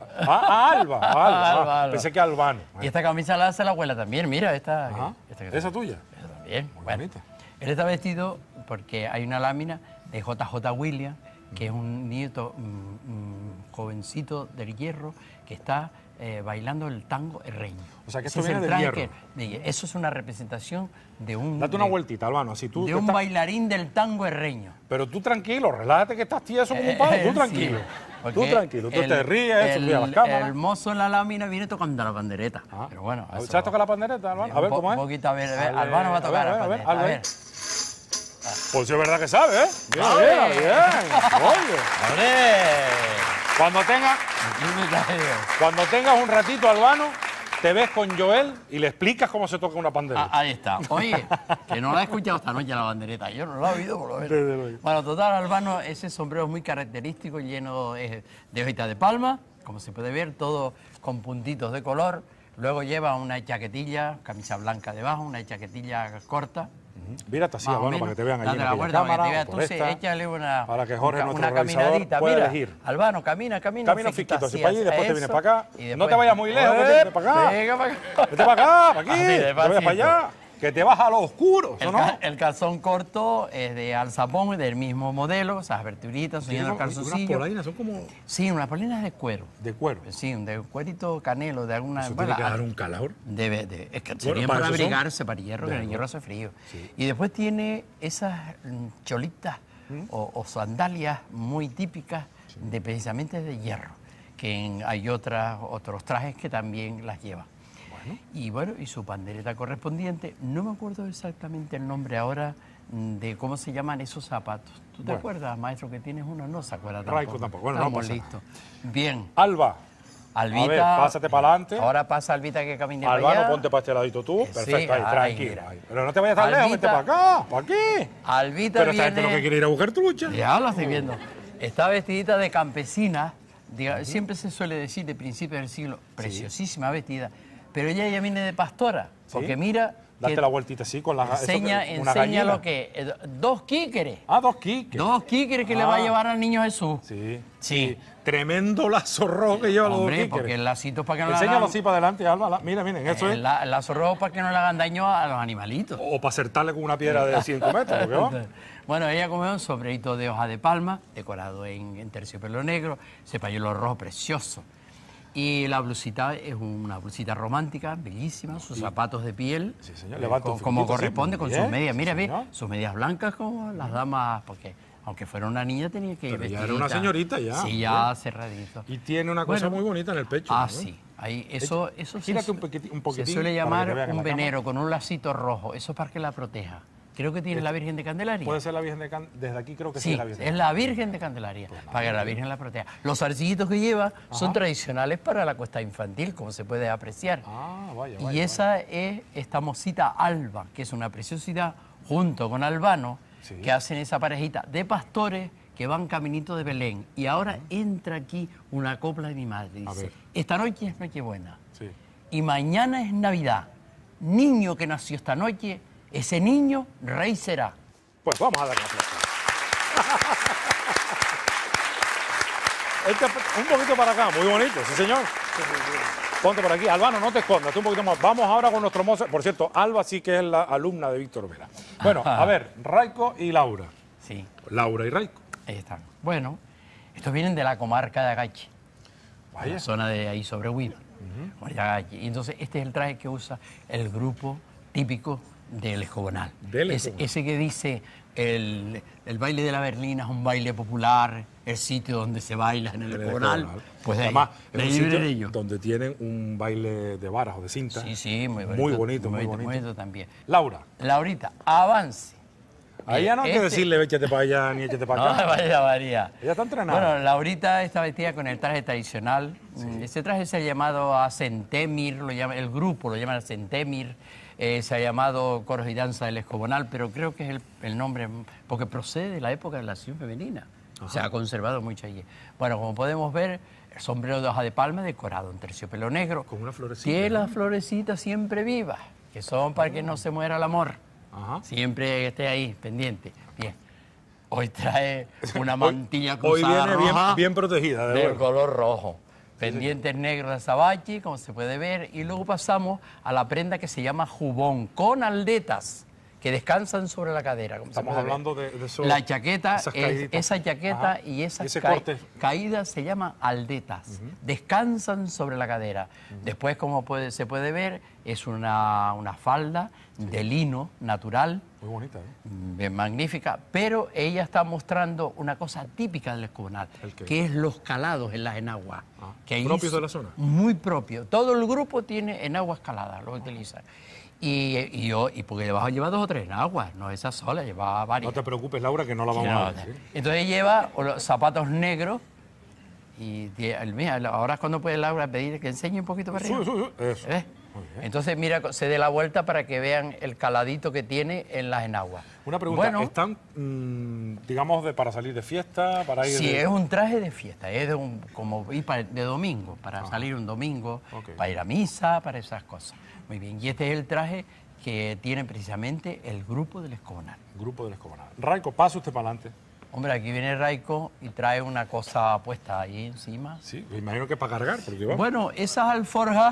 Alba. Pensé que Albano. Y esta camisa la hace la abuela también. Mira, esta ¿Esa tuya? Esa también. Bueno, él está vestido porque hay una lámina de JJ Williams, que es un nieto, un jovencito del Hierro, que está bailando el tango herreño. O sea, que esto viene del Hierro. Eso es una representación de un... Date una vueltita, Albano, así tú... De un bailarín del tango herreño. Pero tú tranquilo, relájate que estás tieso como un palo, tú tranquilo. Sí, tú tranquilo, tú te ríes, subes a las cámaras. El mozo en la lámina viene tocando la pandereta. Pero bueno... ¿Sabes tocar la pandereta, Albano? A ver cómo es. Un poquito, a ver, Albano va a tocar la pandereta. A ver. Pues sí es verdad que sabe, ¿eh? Bien. Oye. Cuando tengas un ratito, Albano, te ves con Joel y le explicas cómo se toca una pandereta. Ahí está. Oye, que no la he escuchado esta noche la bandereta. Yo no la he oído por lo menos. Bueno, total, Albano, ese sombrero es muy característico, lleno de hojitas de palma, como se puede ver, todo con puntitos de color. Luego lleva una chaquetilla, camisa blanca debajo, una chaquetilla corta. Mírate así, Albano, para que te vean allí en la vuelta, cámara, para que te veas. Échale para que Jorge, nuestro caminadita. pueda Mira, elegir. Albano, camina. Camina fiquito, así para allí, después te vienes para acá. No te vayas muy lejos, vete para acá. Venga para acá. Vete para acá, para aquí. Te vayas para allá. Que te vas a lo oscuro, ¿no? El calzón corto es de alzapón, del mismo modelo, esas aberturitas, soñando el calzoncillo. Unas polainas, son como... Sí, unas polainas de cuero. ¿De cuero? Sí, de cuerito canelo, de alguna... ¿Eso tiene que dar un calor? Es que sería para abrigarse, para hierro, que en el hierro hace frío. Sí. Y después tiene esas cholitas o sandalias muy típicas de precisamente de hierro, que hay otros trajes que también las llevan. Y bueno, y su pandereta correspondiente, no me acuerdo exactamente el nombre ahora de cómo se llaman esos zapatos. ¿Tú te acuerdas, maestro, que tienes uno? No se acuerda tampoco. Raico tampoco. Bueno, estamos listos. Bien. Alba. Albita. A ver, pásate para adelante. Ahora pasa Albita que camine para allá. Albano, ponte para este ladito tú. Perfecto, ahí, tranquilo. Pero no te vayas tan lejos, vente para acá, para aquí. Albita pero esta gente lo que quiere ir a buscar trucha. Ya lo estoy viendo. Está vestidita de campesina. Siempre se suele decir de principios del siglo, preciosísima vestida. Pero ella viene de pastora, porque mira... Date la vueltita así con la... Enseña lo que... 2 kíqueres. Ah, 2 kíqueres. 2 kíqueres que le va a llevar al niño Jesús. Sí. Tremendo lazo rojo que lleva los 2 kíqueres. Porque el lacito es para que no le Enséñalo así para adelante, Alba. Miren, eso es... El lazo rojo para que no le hagan daño a los animalitos. O para acertarle con una piedra de 5 metros, ¿qué va? Bueno, ella comió un sombrerito de hoja de palma, decorado en terciopelo negro, ese pañuelo rojo precioso. Y la blusita es una blusita romántica, bellísima, sus zapatos de piel, señor. Como corresponde, con sus medias. Mira, sus medias blancas como las damas, porque Aunque fuera una niña tenía que ir Pero ya vestidita. era una señorita ya. Sí, ya cerradito. Y tiene una cosa muy bonita en el pecho. ¿no? Sí. Ahí, eso Gírate un poquitín. se suele para llamar que te vean en un la cámara. venero con un lacito rojo. Eso es para que la proteja. Creo que tiene la Virgen de Candelaria. Puede ser la Virgen de Candelaria. Desde aquí creo que sí Sí, es la Virgen. es la Virgen de Candelaria, para que la Virgen la proteja. Los zarcillitos que lleva son tradicionales para la cuesta infantil, como se puede apreciar. Y esa es esta mocita Alba, que es una preciosidad, junto con Albano, que hacen esa parejita de pastores que van caminito de Belén. Y ahora entra aquí una copla de mi madre. Dice, esta noche es Nochebuena. Y mañana es Navidad. Niño que nació esta noche, ese niño rey será. Pues vamos a darle un aplauso. Un poquito para acá, muy bonito, sí señor. Ponte por aquí. Albano, no te escondas, tú un poquito más. Vamos ahora con nuestro mozo. Por cierto, Alba sí que es la alumna de Víctor Vera. Bueno, a ver, Raico y Laura. Sí. Laura y Raico. Ahí están. Bueno, estos vienen de la comarca de Agache. La zona de ahí sobre Huila. Y entonces este es el traje que usa el grupo típico del escobonal. Ese que dice el baile de la berlina es un baile popular, el sitio donde se baila en el escobonal. Pues de ahí, además, de es ahí un vienen sitio ellos. donde tienen un baile de varas o de cinta. Sí, muy bonito. Muy bonito, muy Muy bonito. bonito también. Laura. Laurita, avance. A ella no hay que decirle échate para allá ni échate para acá. No, vaya María. Ella está entrenada. Bueno, Laurita está vestida con el traje tradicional. Ese traje se ha llamado a Centemir, el grupo lo llama Centemir. Se ha llamado Coros y Danza del Escobonal, pero creo que es el nombre, porque procede de la época de la acción femenina. Se ha conservado mucho allí. Bueno, como podemos ver, el sombrero de hoja de palma decorado en terciopelo negro. Con una florecita. Tiene las florecitas siempre vivas, que son para que no se muera el amor. Siempre esté ahí, pendiente. Bien. Hoy trae una mantilla cruzada hoy viene roja bien protegida. de color rojo. Pendientes negros de azabache, como se puede ver. Y luego pasamos a la prenda que se llama jubón, con aldetas que descansan sobre la cadera. Como Estamos se puede hablando ver. de eso. La chaqueta, esas caíditas. esa chaqueta Ajá. y esas ese corte. caídas se llaman aldetas. Descansan sobre la cadera. Después, como se puede ver, es una falda de lino natural. Muy bonita, Bien magnífica, pero ella está mostrando una cosa típica del escobonal, que es los calados en las enaguas. ¿Propios de la zona? Muy propio. Todo el grupo tiene enaguas caladas, lo utilizan. Y porque debajo lleva 2 o 3 enaguas, no esa sola, lleva varias. No te preocupes, Laura, que no la vamos a decir. Entonces lleva los zapatos negros y mira, ahora es cuando puede Laura pedir que enseñe un poquito para arriba. Eso. Entonces, mira, se dé la vuelta para que vean el caladito que tiene en las enaguas. Una pregunta, Bueno, ¿están, digamos, para salir de fiesta, para ir sí, es un traje de fiesta, es como ir de domingo, para salir un domingo, para ir a misa, para esas cosas. Muy bien, y este es el traje que tiene precisamente el grupo del escobonal. Grupo del escobonal. Raico, pasa usted para adelante. Hombre, aquí viene Raico y trae una cosa puesta ahí encima. Sí, me imagino que para cargar, porque vamos. Bueno, esas alforjas,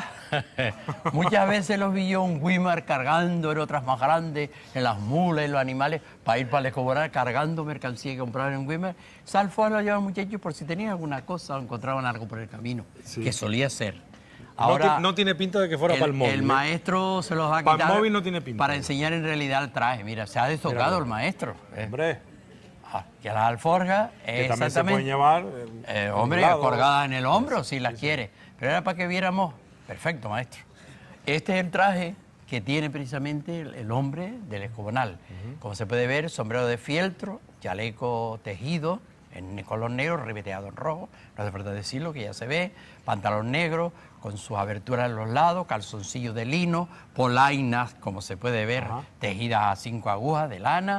muchas veces los vi yo en Weimar cargando, en otras más grandes, en las mulas, en los animales, para ir para el escobonal cargando mercancía que compraban en Weimar. Esas alforjas las llevaban muchachos por si tenían alguna cosa o encontraban algo por el camino, que solía ser. Ahora, no tiene pinta de que fuera para el móvil. El maestro se los ha quitado. Para el móvil no tiene pinta. Para enseñar en realidad el traje. Mira, se ha destocado el maestro. Hombre. Que las alforjas, que también se pueden llevar. Hombre, colgadas en el hombro, si las quiere. Pero era para que viéramos. Perfecto, maestro. Este es el traje que tiene precisamente el hombre del escobonal. Como se puede ver, sombrero de fieltro, chaleco tejido en color negro, ribeteado en rojo. No hace falta decirlo, que ya se ve. Pantalón negro con sus aberturas en los lados, calzoncillos de lino, polainas, como se puede ver, tejidas a 5 agujas de lana.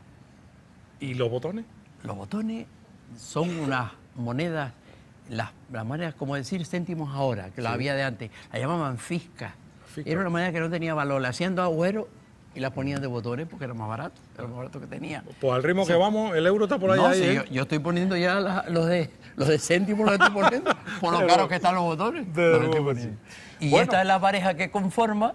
¿Y los botones? Los botones son unas monedas, las monedas, como decir, céntimos ahora, que las había de antes. Las llamaban fiscas. Era una moneda que no tenía valor. Le hacían 2 agüeros y las ponían de botones porque era más barato. Era lo más barato que tenía. Pues al ritmo que vamos, el euro está por allá. No, sí, yo estoy poniendo ya los de céntimos, los estoy poniendo, por lo caros que están los botones. Y bueno, esta es la pareja que conforma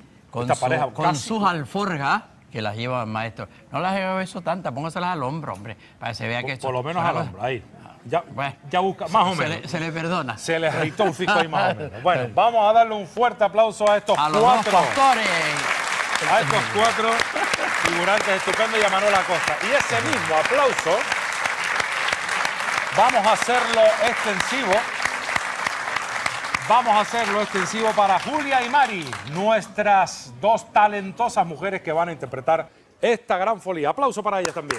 con sus alforjas, que las lleva el maestro. No las he visto tantas, póngaselas al hombro, hombre, para que se vea que esto... Por lo menos al hombro, ahí. Ya busca, más o menos. Se le perdona. Se le agitó un fisco ahí más o menos. Bueno, vamos a darle un fuerte aplauso a estos 4 pastores. A estos 4 figurantes estupendos y a Manuel Acosta. Y ese mismo aplauso Vamos a hacerlo extensivo. Vamos a hacerlo extensivo para Julia y Mari, nuestras dos talentosas mujeres que van a interpretar esta gran folía. Aplauso para ellas también.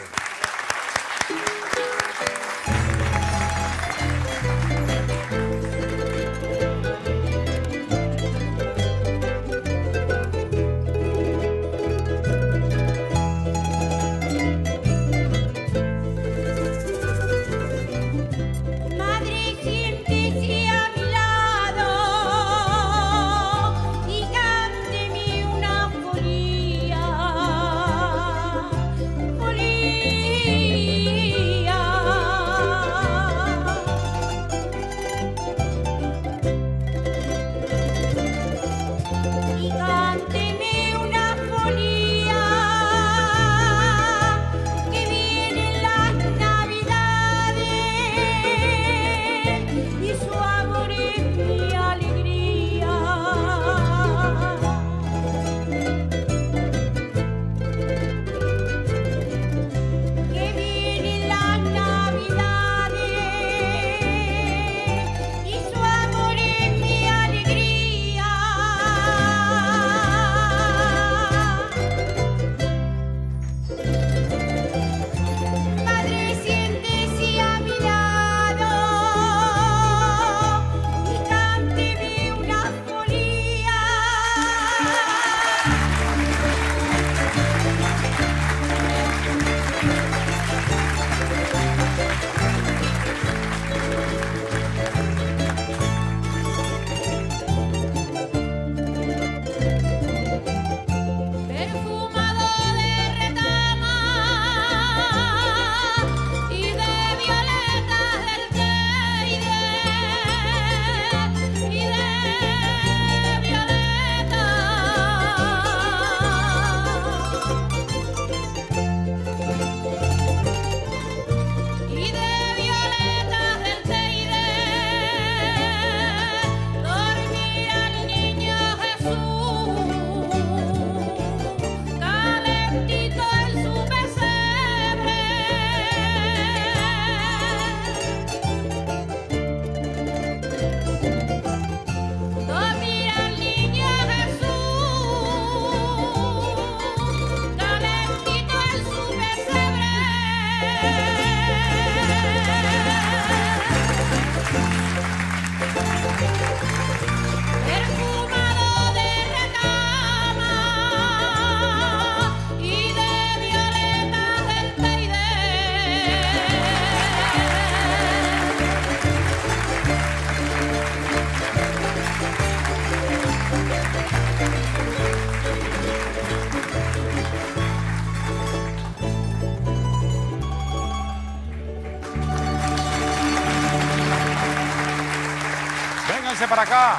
Para acá.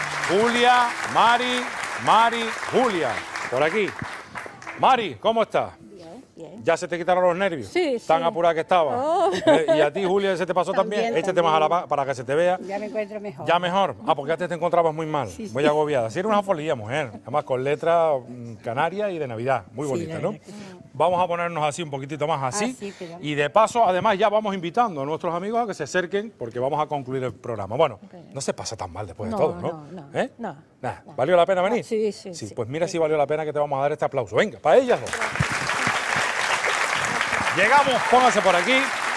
Julia, Mari, Julia. Por aquí. Mari, ¿cómo estás? Bien. ¿Ya se te quitaron los nervios? Sí, ¿Tan sí. apurada que estabas? Oh. ¿Y a ti, Julia, se te pasó también? Échate más a la para que se te vea. Ya me encuentro mejor. ¿Ya mejor? Ah, porque antes te encontrabas muy mal, Sí, sí. muy agobiada. Sí, era una folía, mujer. Además, con letra canaria y de Navidad. Muy Sí, bonita, la ¿no? verdad que sí. Vamos a ponernos así, un poquitito más así. Así, pero- Y de paso, además, ya vamos invitando a nuestros amigos a que se acerquen porque vamos a concluir el programa. Bueno, no se pasa tan mal después de todo, ¿no? No. Nah, ¿valió la pena venir? Sí. Pues mira si valió la pena que te vamos a dar este aplauso. Venga, para ellas dos. Llegamos, póngase por aquí.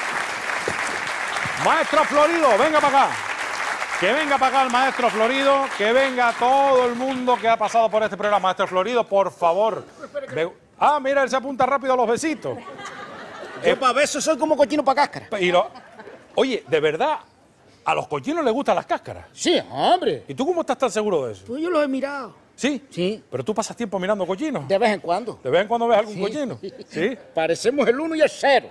Maestro Florido, venga para acá. Que venga para acá el maestro Florido, que venga todo el mundo que ha pasado por este programa. Maestro Florido, por favor. Ah, mira, él se apunta rápido a los besitos. Yo para besos soy como cochino para cáscara. Oye, ¿de verdad a los cochinos les gustan las cáscaras? Sí, hombre. ¿Y tú cómo estás tan seguro de eso? Pues yo los he mirado. ¿Sí? Sí. ¿Pero tú pasas tiempo mirando cochinos? De vez en cuando. ¿De vez en cuando ves algún Sí. cochino? ¿Sí? Parecemos el 1 y el 0.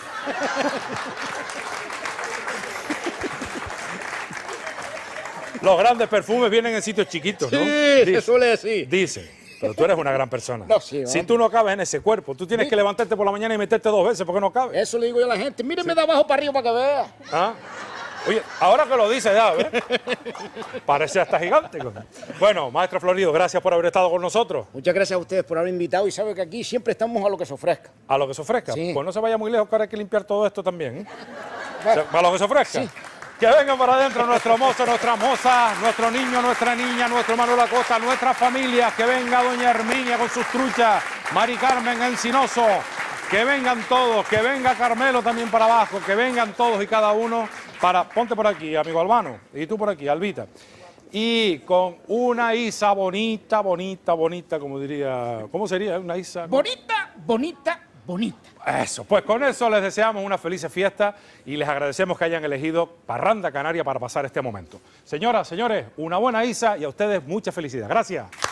Los grandes perfumes vienen en sitios chiquitos, ¿no? Sí, se suele decir. Dicen. Pero tú eres una gran persona. No, sí, Si hombre. tú no cabes en ese cuerpo, tú tienes que levantarte por la mañana y meterte 2 veces porque no cabes. Eso le digo yo a la gente. Míreme de abajo para arriba para que vea. ¿Ah? Oye, ahora que lo dices ya, ¿ves? Parece hasta gigante. Bueno, maestro Florido, gracias por haber estado con nosotros. Muchas gracias a ustedes por haber invitado y sabe que aquí siempre estamos a lo que se ofrezca. A lo que se ofrezca. Sí. Pues no se vaya muy lejos, que ahora hay que limpiar todo esto también, ¿eh? ¿Para lo que se ofrezca? Sí. Que vengan para adentro nuestro mozo, nuestra moza, nuestro niño, nuestra niña, nuestro Manuel Acosta, nuestra familia, que venga doña Herminia con sus truchas, Mari Carmen Encinoso, que vengan todos, que venga Carmelo también para abajo, que vengan todos y cada uno para... Ponte por aquí, amigo Albano, y tú por aquí, Albita. Y con una Isa bonita, bonita, bonita, como diría... ¿Cómo sería una Isa? Bonita, bonita, bonita. Eso, pues con eso les deseamos una feliz fiesta y les agradecemos que hayan elegido Parranda Canaria para pasar este momento. Señoras, señores, una buena Isa y a ustedes mucha felicidad. Gracias.